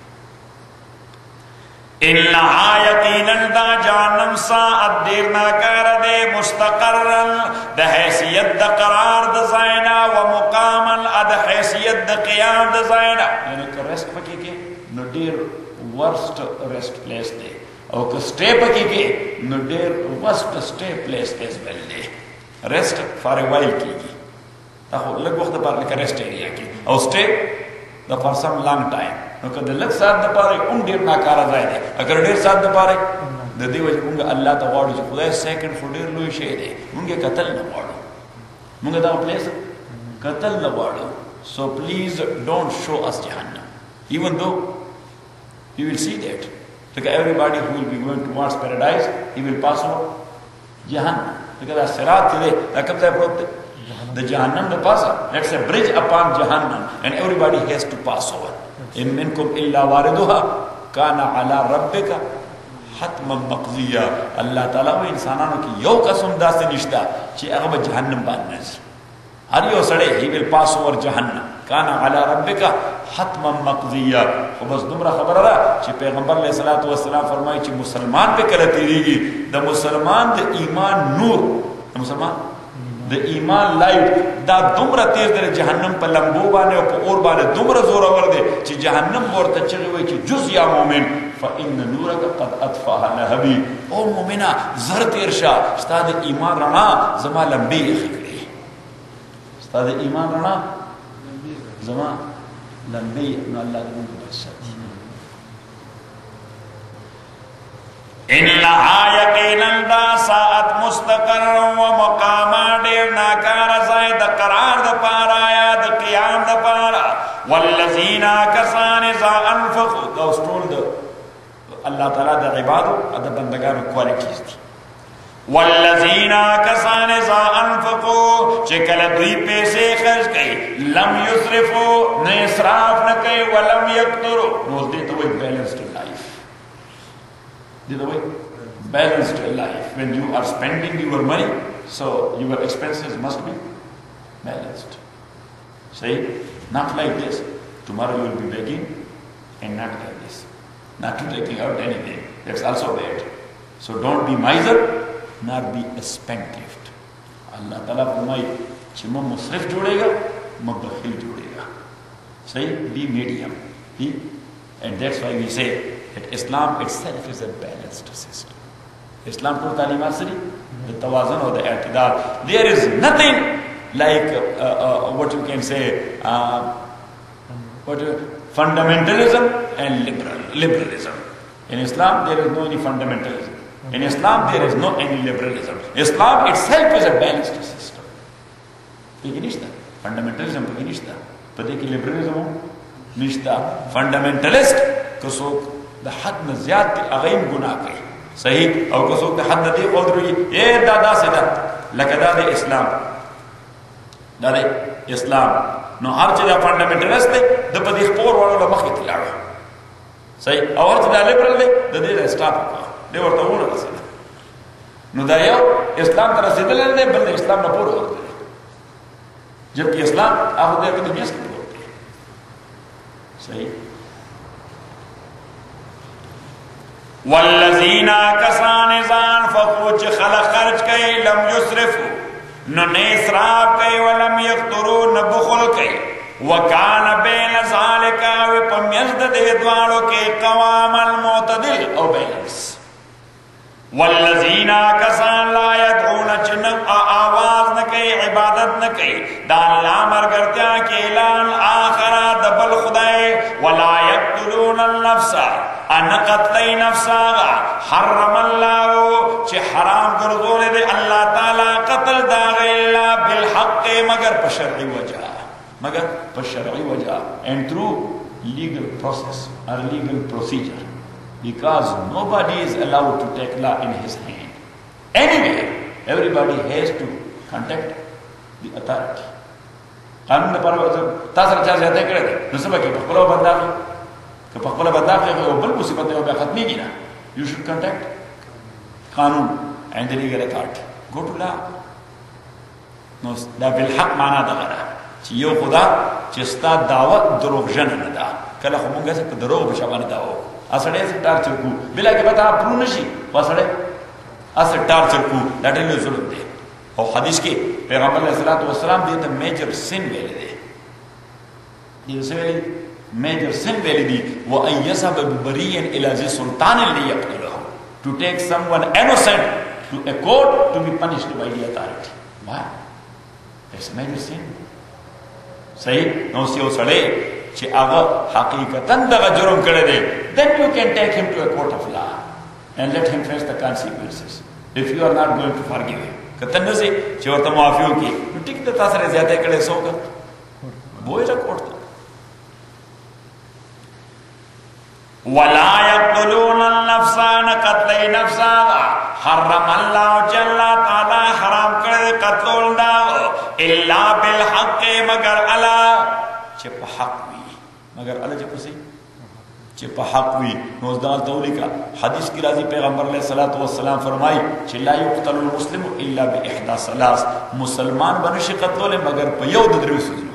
انها یقینا دا جهنم ساعت دیر ناکار دے مستقرن دا حیثیت دا قرار دا زائنا و مقامن دا حیثیت دا قیام دا زائنا یعنی که ریسٹ پکی کے نو دیر ورسٹ ریسٹ پلیس دے او که سٹے پکی کے نو دیر ورسٹ سٹے پلیس کیس بل دے ریسٹ فار وائل کی گی تا خو لگ وقت پر لکه ریسٹ ایریا کی او سٹے دا فار سم لانگ ٹائم نو که د لږ ساعت دپاره هم ډېر ناکاره ځای دی اگر ډېر ساعت دپاره د دې وجې مونږ الله ته غواړو چې خدای سیکنډ خو ډېر لوی شی دی مونږ یې کتل نه غواړو مونږ دغه پلیس کتل نه غواړو سو پلیز ډونټ شو اس جهنم ایون دو یو ویل سی دیٹ ځکه everybody who will be going towards paradise he will pass over جهنم ځکه دا صراط چې دی دا کوم ځای پروت دی د جهنم د پاسه it's a bridge upon جهنم and everybody has to pass over ان منکم الا واردها کان علی ربک حتما مقضیہ اللہ تعالیٰ و انسانانو کی یو قسم داسې نشته چې هغه به جهنم باندې ځي هر یو سړی he will pass over جهنم کان علی ربک حتما مقضیہ خو بس دومره خبره ده چې پیغمبر علیه الصلاۃ والسلام فرمایي چې مسلمان په کله تیریږي د مسلمان د ایمان نور د مسلمان د ایمان لایټ دا دومره تیز دی جهنم په لمبو باندې او په اور باندې دومره زورور دی چې جهنم ورته چغې وایي چې جز یا مؤمن فإن نورک قد اطفأ لهبی او مؤمنه زر تیر شه ستا د ایمان رڼا زما لمبې یخې کړې ستا د ایمان رڼا زما لمبې نو الله دې موږ بچ ساتي انها یقینا دا ساعت مستقر و مقام دیر ناکار زائد قرار دا پارا یا دا قیام دا پارا والذین کسان اذا انفقوا دا اسطول دا اللہ تعالیٰ دا عبادو دا بندگانو کوالٹیز دی والذین کسان اذا انفقوا چکل دوی پیسے خرچ گئی لم یسرفو نہ اسراف نہ کئی ولم یقترو نوز دیتا ہوئی بیلنسڈ لائف دیتا ہوئی بیلنسڈ لائف when you are spending your money so your expenses must be balanced say not like this tomorrow you will be begging and not like this not to taking out anything that's also bad so don't be miser nor be a spendthrift. Allah Ta'ala فرمائی کہ میں مصرف جوڑے گا میں بخیل جوڑے گا صحیح be medium and that's why we say that Islam itself is a balanced system. Islam کو تعلیمات سے the توازن اور the اعتدال there is nothing like what you can say fundamentalism and liberalism. In Islam there is no any fundamentalism. In Islam, there is no any liberalism. Islam itself is a balanced system. Peki nishta. Fundamentalism peki nishta. Pati ki liberalism ho? Nishta. Fundamentalist kasok da had na ziyad ki aghaim guna kai. Sahih. Aw kasok da had na di qadru ye dada se da. Laka dada Islam. Dada Islam. No har chida fundamentalist de da pati khpor wala la makhi tilada. Sahih. Aw har chida liberal de da de stop ka. دے ورته ونه رسېده نو دا یو اسلام ته رسېدلی دی بل د اسلام نه پوره ورته دی جبکې اسلام هغه دی په دنیا کې پوره دی صحیح والذین کسان اذا انفقوا چې خلق خرج کوي لم یسرفوا نو نه اسراف کوي ولم یقتروا نه بخل کوي وکان بین ذالک او په میز د دې دواړو کې قوام المعتدل او بیلنس والذین کسان لا یدعون چنم آواز نکئی عبادت نکئی دا اللہ مرگرتیا کے اعلان آخرہ دبل خدای ولا یقتلون النفس ان قتلی نفس آغا حرم اللہ چھ حرام کردونے دے اللہ تعالی قتل داغ اللہ بالحق مگر پشرعی وجہ and through legal process or legal procedure because nobody is allowed to take law in his hand. Anyway, everybody has to contact the authority. قانون پر تاسو راځه ته کړه نو سبا کې په خپل باندې که په خپل باندې او بل مصیبت یو به ختمي نه you should contact قانون and the legal authority. Go to law. نو دا بالحق معنا دا غره چې یو خدا چې ستا دعوت دروغجن نه ده کله خو مونږه څه دروغ به شابه نه داو اسړې څه ټارچر کو بلا کې پتا پرو نشي واسړې اس ټارچر کو لټلې ضرورت دی او حدیث کې پیغمبر علیه الصلوۃ والسلام دې ته میجر سین ویل دي دې څه ویل میجر سین ویل دي و ان يذهب ببريء الى ذي سلطان ليقتله to take someone innocent to a court to be punished by the authority. Why? It's a major sin. صحیح نو سیو سړی چې هغه حقیقتا دغه جرم کړی دی then you can take him to a court of law and let him face the consequences if you are not going to forgive him کته نه سي چې ورته معافي وکړي نو ټیک ده تاسو سره زیاته کړی څوک بوئ را کوړ ولا يقتلون النفس قتل نفسا حرم الله جل تعالی حرام کړی قتل دا الا بالحق مگر الله چې په حق وي مگر الله چې پسې چې په حق وي نو دا تولیکا حدیث کی راضی پیغمبر علیہ الصلوۃ والسلام فرمای چې لا یقتل المسلم الا باحدى ثلاث مسلمان بنشي قتل مگر په یو د درو سوزنه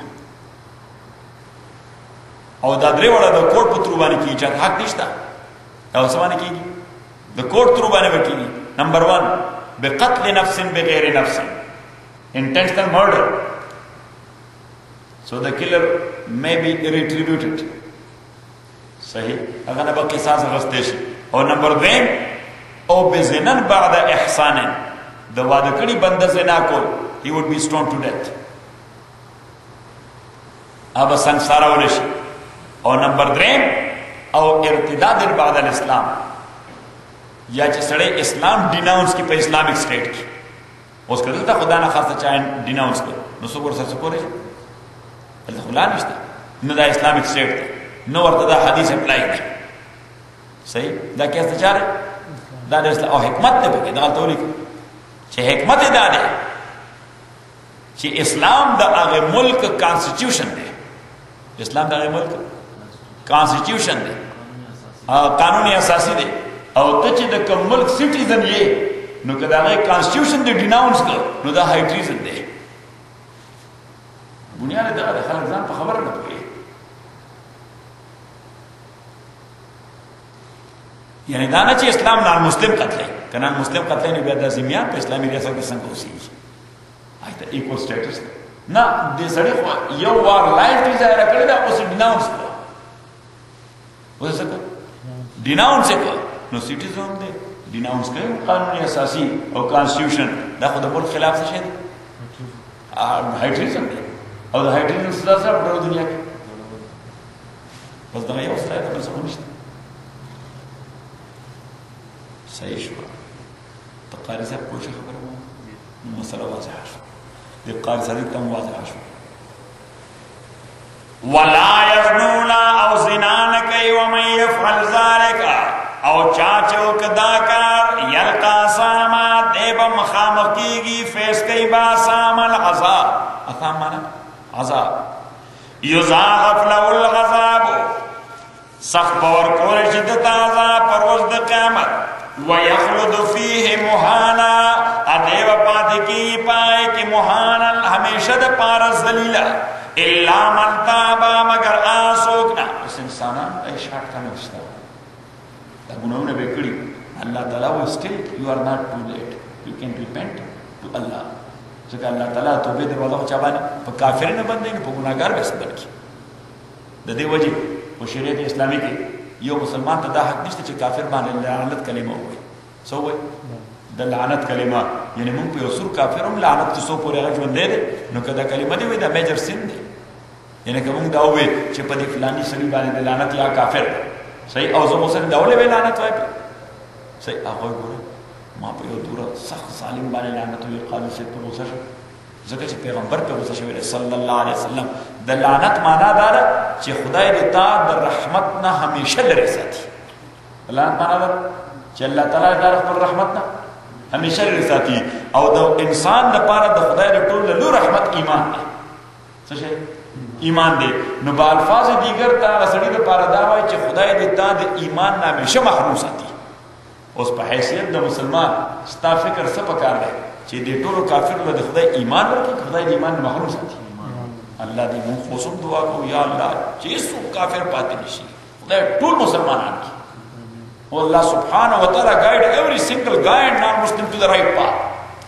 او دا درې وړه د کوټ په تر باندې کې چې حق نشته دا څه باندې کېږي د کوټ تر باندې وکړي نمبر 1 بقتل نفس بغیر نفس intentional murder so the killer may be retributed صحیح اگر نه به قصاص غوښته شي او نمبر 2 او بزنن بعد احسان د واده کړي بنده زنا کول he would be stoned to death اب سنسارا ولشي او نمبر 3 او ارتداد بعد الاسلام یا چې سړی اسلام ډیناونس کی په اسلامیک سټیټ کې اوس کله ته خدا نه خاصه چا ډیناونس کړ نو څو ورسره څه کولی شي دلته خو لار نشته نو دا اسلامیک سټیټ دی نو ورته دا حدیث اپلای دی صحیح دا کیس ته چاره دا د اسلام او حکمت دی پکې دغلته ولیکي چې حکمت یې دا دی چې اسلام د هغه ملک کانسټیټیوشن دی اسلام د هغه ملک کانسټیټیوشن دی قانوني اساسي دی او ته چې د کوم ملک سټیزن یې نو که د هغه کانسټیټیوشن دی ډیناونس کړ نو دا هائی ټریزن دی بنیاد دغه د خلک ځان په خبره نه پوهېږي یعنی دا نه چې اسلام نان مسلم قتلوي که نان مسلم قتلوي نو بیا دا ذمیان په اسلامي ریاست کې څنګه اوسېږي هلته ایکول سټیټس دی نه دې سړي خو یو وار لایف ډیزایر کړی دا اوس ډیناونس کړه اوس څه کړه ډیناونس یې کړه نو سټیزن دی ډیناونس کوي قانوني اساسي او کانسټیټیوشن دا خو د ملک خلاف څه شی دی هائی ټریزن دی او د هائی ټریزن سزا سره په ټوله دنیا کې بس دغه یو سړی ته بل څه خو نشته صحیح شو ته قاري صاحب کوم شي خبره وه مسله واضحه شوه د قاري صاحب ته هم واضحه شوه ولا يزنون او زنا نه کوي ومن يفعل ذلك او چاچو کدا کار یلقا ساما دیب مخامخ کیگی فیس کئی با سام العذاب اثام مانا عذاب یزاغف له الغذاب سخت باور کول شدت عذاب پر روز د قیامت ویخلد فیه مهانا ادیب پات کی پائے کہ مهانا ہمیشہ د پار ذلیلا الا من تابا مگر آسوکنا اس انسانان ای شاک تا نوشتا دا گناہوں بے کڑی اللہ تعالیٰ وہ still you are not too late you can repent to Allah ځکه الله تعالیٰ توبې دروازه خو چا باندې په کافر نه بندوي نو په ګناهګار به بند کړي د دې وجې په شریعت اسلامي کې یو مسلمان ته دا حق نشته چې کافر باندې لعنت کلمه ووایي څه ووایي د لعنت کلمه یعنی موږ په یو سور کافر هم لعنت کې څو پورې هغه ژوندی دی نو که دا کلمه دې وایي دا میجر سین دی یعنی که موږ دا ووایي چې په دې فلاني سړي باندې د لعنت یا کافر صحیح او زه مو سره دا ولې لعنت وایي صحیح هغوی ګوره ما په یو دوره سخت ظالم باندې لعنت وایي قاضي صاحب په غوسه شو ځکه چې پیغمبر په غوسه شوی دی صلی الله علیه وسلم د لعنت معنا دا ده چې خدای دې تا د رحمت نه همیشه لرې ساتي لعنت معنا ده چې الله تعالی د خپل رحمت نه همیشه لرې ساتي او د انسان لپاره د خدای د ټول لوی رحمت ایمان دی څه شی ایمان دی نو په الفاظ دیگر تا سړي لپاره دا وایي چې خدای دې تا د ایمان نه همیشه محروم ساتي اوس په حیثیت د مسلمان ستا فکر څه پکار دی چې دې ټولو کافرو له د خدای ایمان ورکړي خدای د ایمان محروم ساتي الله دې موږ خصوص دعا کوو یا الله چې هیڅوک کافر پاتې نشي خدای ټول مسلمانان کړي او الله سبحانه وتعالى guide every single guy and non-Muslim to the right path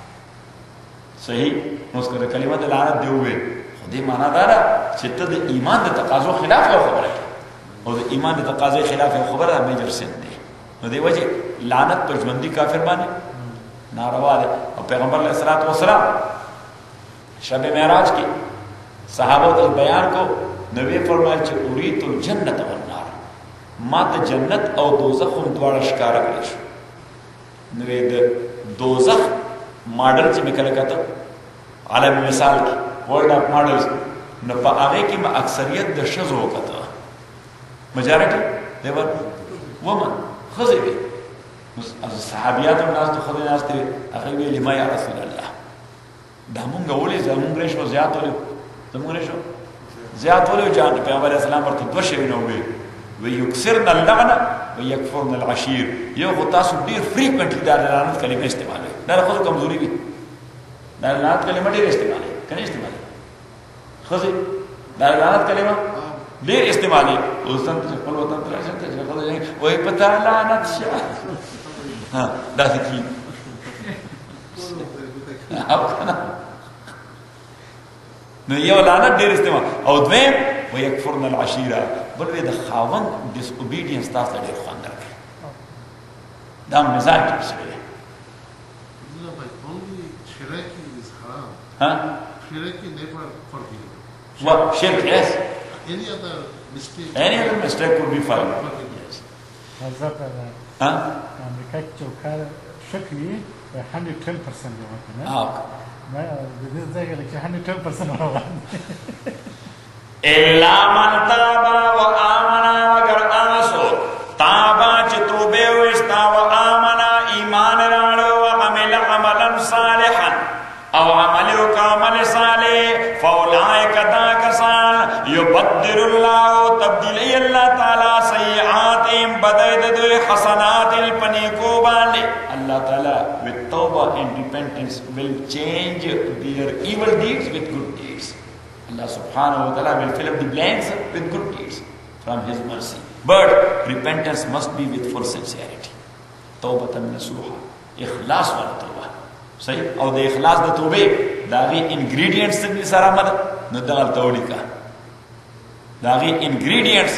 صحیح نو اس کله کلمه د لعنت دی وې خو دې معنا دا ده چې ته د ایمان د تقاضو خلاف یو خبره کوي او د ایمان د تقاضو خلاف یو خبره میجر سین دی نو دی وجه لعنت پر ژوندي کافر باندې ناروا ده او پیغمبر علیہ الصلوۃ والسلام شب معراج کې صحابه ته بیان کو نبی فرمایي چې اریت الجنت والنار ما ته جنت او دوزخ هم دواړه ښکارا کړی شو نو د دوزخ ماډل چې مکله کته عالم مثال کې ورلد اف ماډلز نو په هغه کې ما اکثریت د شذو وکړه میجارټي دیور ومن خزبه از صحابیات الناس ته خدای ناس ته هغه ویلي ما یا رسول الله دا مونږ ولې زمونږ رشو زیات ولې زمونږ رشو زیات ولې جان پیغمبر اسلام ورته دوه شی نو وی ويكسرنا اللعنه ويكفرنا العشير یو خو تاسو ډیر فریکوئنټلی دا لعنت کلمه استعمالوي دا خو کمزوري وي دا لعنت کلمه ډیر استعمالوي کنه استعمالوي خو دا لعنت کلمه ډیر استعمالي اوس څنګه خپل وطن ته راځي چې خدای وای پتا لعنت شه ها دا څه نو یو لعنت ډیر استعمال او دویم ويكفرنا العشيره بل د خاوند ډیس اوبیډینس تاسو ډیر خوند راکړي دا مثال کې څه دی no but only shirki is haram ها shirki never forgiven what shirk yes any other mistake could be fine forgiven. yes حضرت امریکا کې چوکار شکلی 110% دی وته نه ما د دې ځای کې 110% روان الا من تاب و آمنا وگر آسو تابا چې توبه وستا و آمنا ایمان راړو و عمل عملا صالحا او عمل کامل صالح فاولئک دا کسان یبدل الله تبدیلی اللہ تعالی سیئاتهم بدید دوی حسنات الپنیکو باندې اللہ تعالی with tawbah and repentance will change their evil deeds with good deeds. Allah subhanahu wa ta'ala will fill up the blanks with good deeds from his mercy. But repentance must be with full sincerity. Tawbatan nasuha. Ikhlas wal tawbah. صحیح او د اخلاص د توبې داغي انګریډینټس دې سره مد نه دغه توړي کا داغي انګریډینټس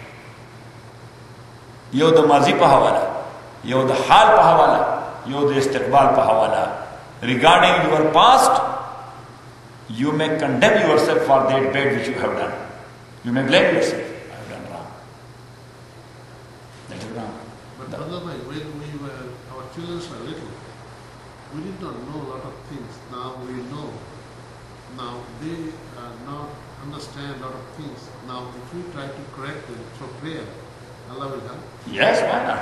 یو د ماضی په حواله یو د حال په حواله یو د استقبال په حواله regarding your past you may condemn yourself for that bad which you have done. You may blame yourself. I have done wrong. That is wrong. But brother, when our children were little, we did not know a lot of things. Now we know. Now they not understand a lot of things. Now if we try to correct them through prayer, Allah will help. Yes, why not?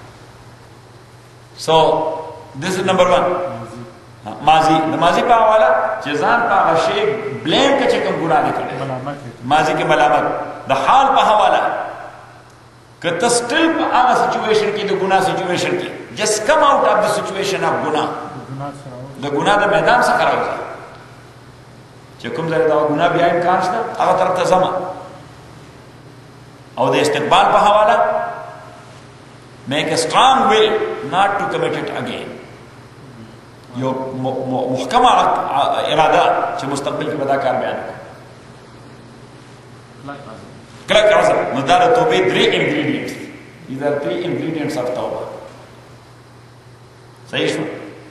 So, this is number one. ماضی د ماضی په حواله چې ځان په هغه شی بلیم کې چې کوم ګناه نه کړي ماضی کې ملامت د حال په حواله که ته سټل په هغه سچويشن کې د ګناه سچويشن کې just come out of the situation of ګناه د ګناه د میدان څخه راوځه چې کوم ځای دا ګناه بیا امکان شته هغه طرف ته ځم او د استقبال په حواله make a strong will not to commit it again. یو محکمه اراده چې مستقبل کې ودا کار بیان کړي کله کله نو دا د توبې درې انګریډینټس these are three ingredients of توبه صحیح شو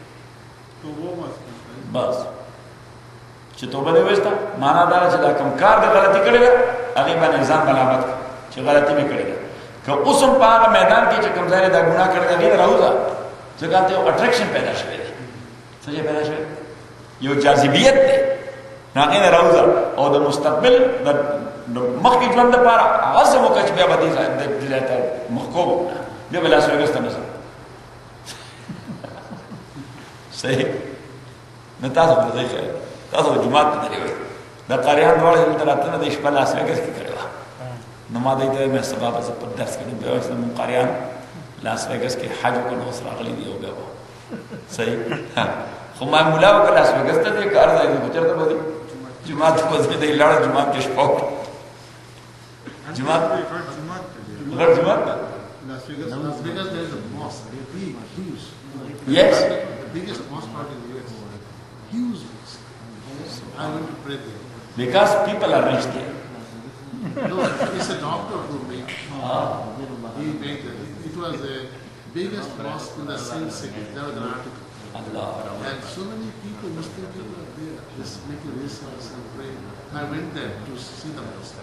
بس چې توبه دې وستا معنا دا چې دا کوم کار د غلطي کړی دا هغه باندې ځان ملامت چې غلطي مې کړی دا که اوسم په هغه میدان کې چې کوم ځای دا ګناه کړی دا دې راوځه ځکه ته اټریکشن پیدا شوی څه پیدا شوی یو جاذبیت دی هغه نه راوځه او د مستقبل د مخکې ژوند لپاره هغه مو کچ بیا بدی ځای مخکوب بیا بل اسره وسته نه صحیح نه تاسو په دې خیر تاسو جمعه ته دی دا قاریان ډول دلته راتنه د شپه لاس وګس کې کړو نو ما دې ته مې سبب ز په درس کې به اوس نو قاریان لاس وګس کې حج کو نو سره غلي دی او بیا صحیح خو ما مولا وکړه لاس وګس ته دې کار ځای کې چرته بودی جمعه ته دې لړ جمعه کې شپه جمعه غیر جمعه Las Vegas there is a mosque, big, huge. Yes. The biggest mosque part in the US. Huge mosque. I went to pray there. Because people are rich there. No, it's a doctor who made it. He made it. It was the biggest mosque in the same city. There was an article. Allah. And so many people, Muslim people are there, just making research and praying. I went there to see the mosque.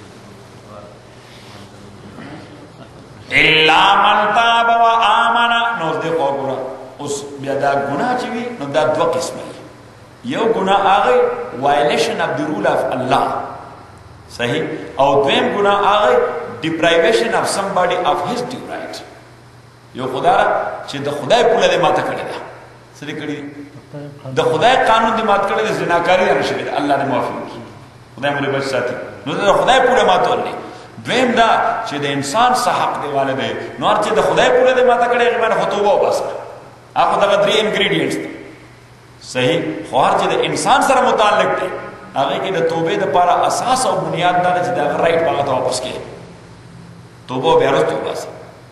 الا من تاب و آمن نو دې وګوره اوس بیا دا ګناه چې وي نو دا دوه قسمه یو ګناه هغه وایلیشن اف دی رول اف الله صحیح او دویم ګناه هغه ډیپرایویشن اف somebody of his due right یو خدای چې د خدای په لاره ماته کړی دا سړي کړی د خدای قانون دی ماته کړی د زناکاری نه شي الله دې معافي وکړي خدای مې بچ ساتي نو د خدای په ماته ولې دویم دا چې د انسان څخه حق دی والده نو چې د خدای په لاره ماته کړی غوړ خطوبه وباسه هغه د درې انګریډینټس دي صحیح خو هر چې د انسان سره متعلق دی هغه کې د توبې لپاره اساس او بنیاد دا چې دا رائټ هغه ته واپس کړي توبه بیا ورته وباسه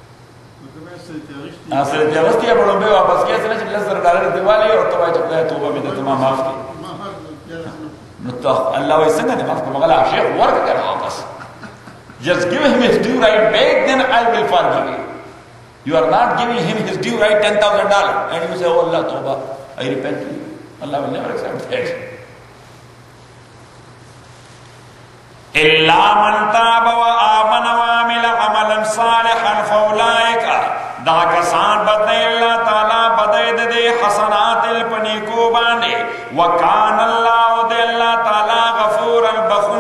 اصل ته ورته په لومبه واپس کړي چې $10,000 دیوالي او ته چې خدای توبه مې د تمام معاف کړي نو ته الله وایي څنګه دې معاف کوم غلا شیخ ورکړه واپس Just give him his due right back, then I will forgive you. You are not giving him his due right $10,000. And you say, oh Allah, Tawbah, I repent to you. Allah will never accept that. إِلَّا مَنْ تَابَ وَآمَنَ وَعَمِلَ عَمَلًا صَالِحًا فَأُولَٰئِكَ دا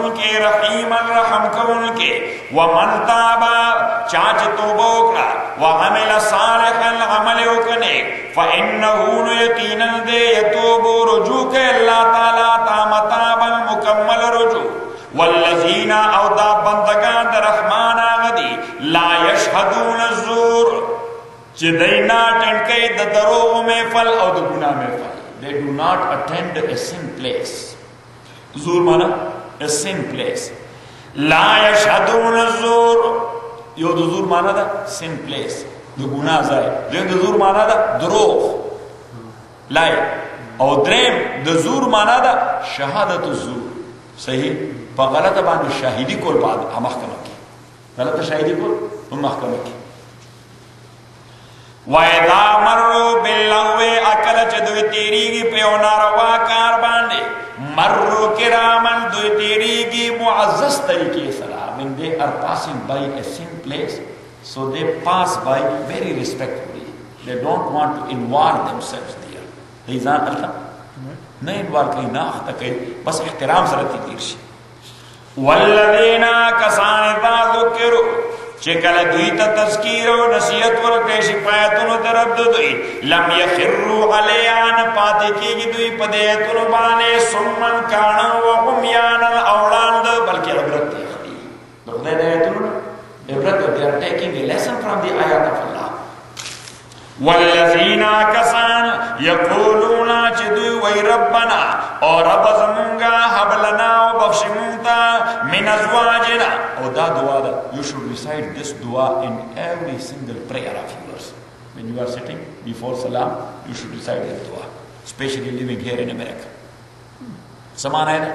بخون کے رحیما رحم کون کے ومن تابا چاچ توبہ اکڑا وعمل صالحا عمل اکنے فإنہو یقینا دے یتوب رجوع کے اللہ تعالیٰ تا متابا مکمل رجوع والذین او دا بندگان دا رحمان آغدی لا یشہدون الزور چی دینا ٹنکے دا دروغ میں فل او دا گناہ میں فل. They do not attend a sin place. زور مانا a sin place. لا یشہدون الزور یو دا زور مانا دا sin place دا گناہ زائے دین دا زور مانا دا دروغ لائے او درم دا زور مانا دا شہادت الزور صحیح پا غلط باندې شاہدی کول بعد محکمہ کی غلط شاہدی کول محکمہ کی وَإِذَا مَرُّوا بِاللَّغْوِ اکل چه دوی تیریگی پیو ناروا کار باندے مرّو کرامن دوی تیریگی معزز طریقے سرا when they are passing by a sin place so they pass by very respectfully. They don't want to involve themselves there. they ځان التا نہ انوالو کئی نہ اختا کئی بس احترام سرتی تیر شی. والذین کسان اذا ذکروا چکل دوی تا تذکیر و نصیحت ورکے شفایتون درد دوی لم یخروا علیان پاتے کی گی دوی پدیتون بانے سمن کانا و غمیانا اولان دو بلکہ عبرت تیخری دخدے دیتون عبرت they are taking a lesson from the ayat of Allah. والذین کسان یقولون چدوی وی ربنا اور رب زمونگا حبلنا و بخشمونتا من ازواجنا او دا دعا دا you should recite this dua in every single prayer of yours when you are sitting before salam you should recite that dua especially living here in America. سمان ہے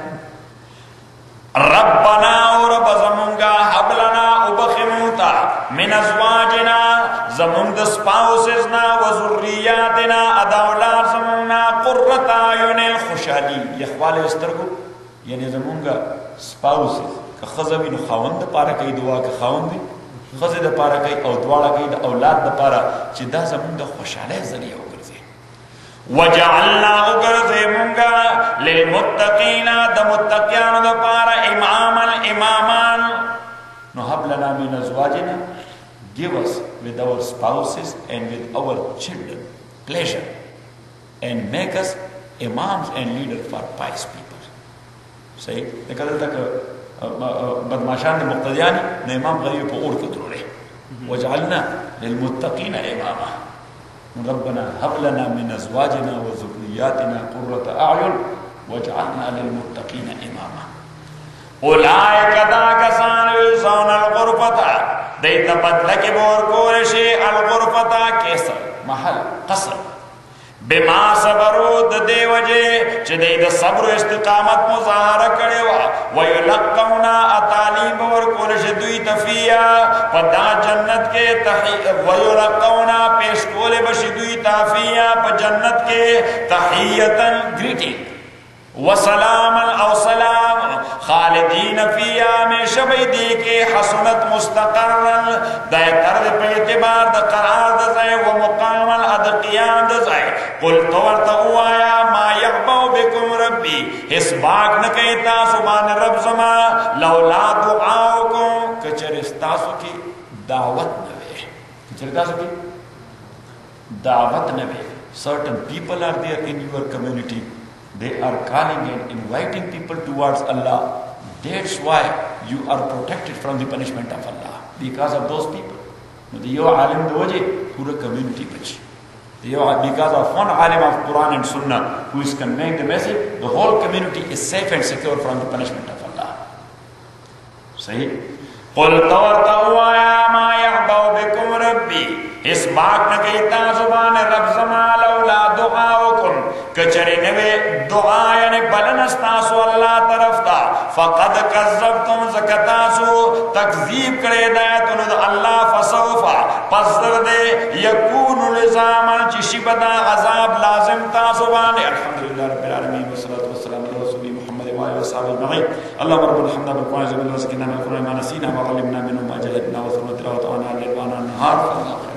ربنا و رب زمونگا حبلنا و بخشمونتا من ازواجنا زمون د سپاوسزنا و ذریاتنا اداولار زموننا قرۃ اعین خوشحالی یخوال استرگو یعنی زمونگا سپاوسز که خزوی نو خاوند د پاره کوي دعا که خاوند خزه د پاره کوي او دواړه کوي د اولاد د پاره چې دا زمون د خوشاله ذریعہ وګرځي. وجعلنا وګرځي مونږه للمتقین د متقیانو د پاره امامان نو هب لنا من ازواجنا give us with our spouses and with our children pleasure and make us imams and leaders for pious people. صحیح نکل تک بدماشان مقتدیان نے امام غریب پر اور کترو رہے وجعلنا للمتقین اماما ربنا هب لنا من ازواجنا وذرياتنا قرة اعین وجعلنا للمتقین اماما. اولئک دا کسان یوزون الغرفتا دیتا بدلک بور کورشی الغرفتا کیسر محل قصر بما صبرو دے وجہ چھ دیتا صبر و استقامت مظاہرہ کرے وا ویلقونا اتالیم بور کورشی دوی تفیہ پدا جنت کے ویلقونا پیش کولے بشی دوی تافیہ پا جنت کے تحییتا گریٹنگ وسلاما او سلام خالدین فیہا میں شبی دی کے حسنت مستقرن دائے ترد پہ اعتبار دا قرار دا زائے ومقاما اد قیام دا زائے قل طورتا اوایا ما یغبو بکم ربی اس باق نکیتا سبان رب زما لولا دعاؤکم کچر استاسو کی دعوت نوے کچر استاسو کی دعوت نوے. Certain people are there in your community. They are calling and inviting people towards Allah. That's why you are protected from the punishment of Allah because of those people. Yo alim do je pura community bachi. Because of one alim of Quran and Sunnah who is conveying the message, the whole community is safe and secure from the punishment of Allah. Sahih. قل تورتا ہوا ما یحبو بکم ربی اس بات نہ کہتا زبان رب زما لولا دعاؤکم کچری نوے دعا یعنی بلن استاسو اللہ طرف دا فقد کذبتم زکتاسو تکذیب کرے دایتون دا اللہ فسوفا پسر دے یکون لزاما چشی بدا عذاب لازم تاسوان. الحمدللہ رب العالمین والصلاة والسلام علی رسول محمد وآلہ وصحبہ اجمعین. اللهم رب الحمد بالقرآن زمین وسکننا من القرآن ما نسینا وعلمنا منه ما جهلنا وثبت تلاوته وانا الليل وانا النهار.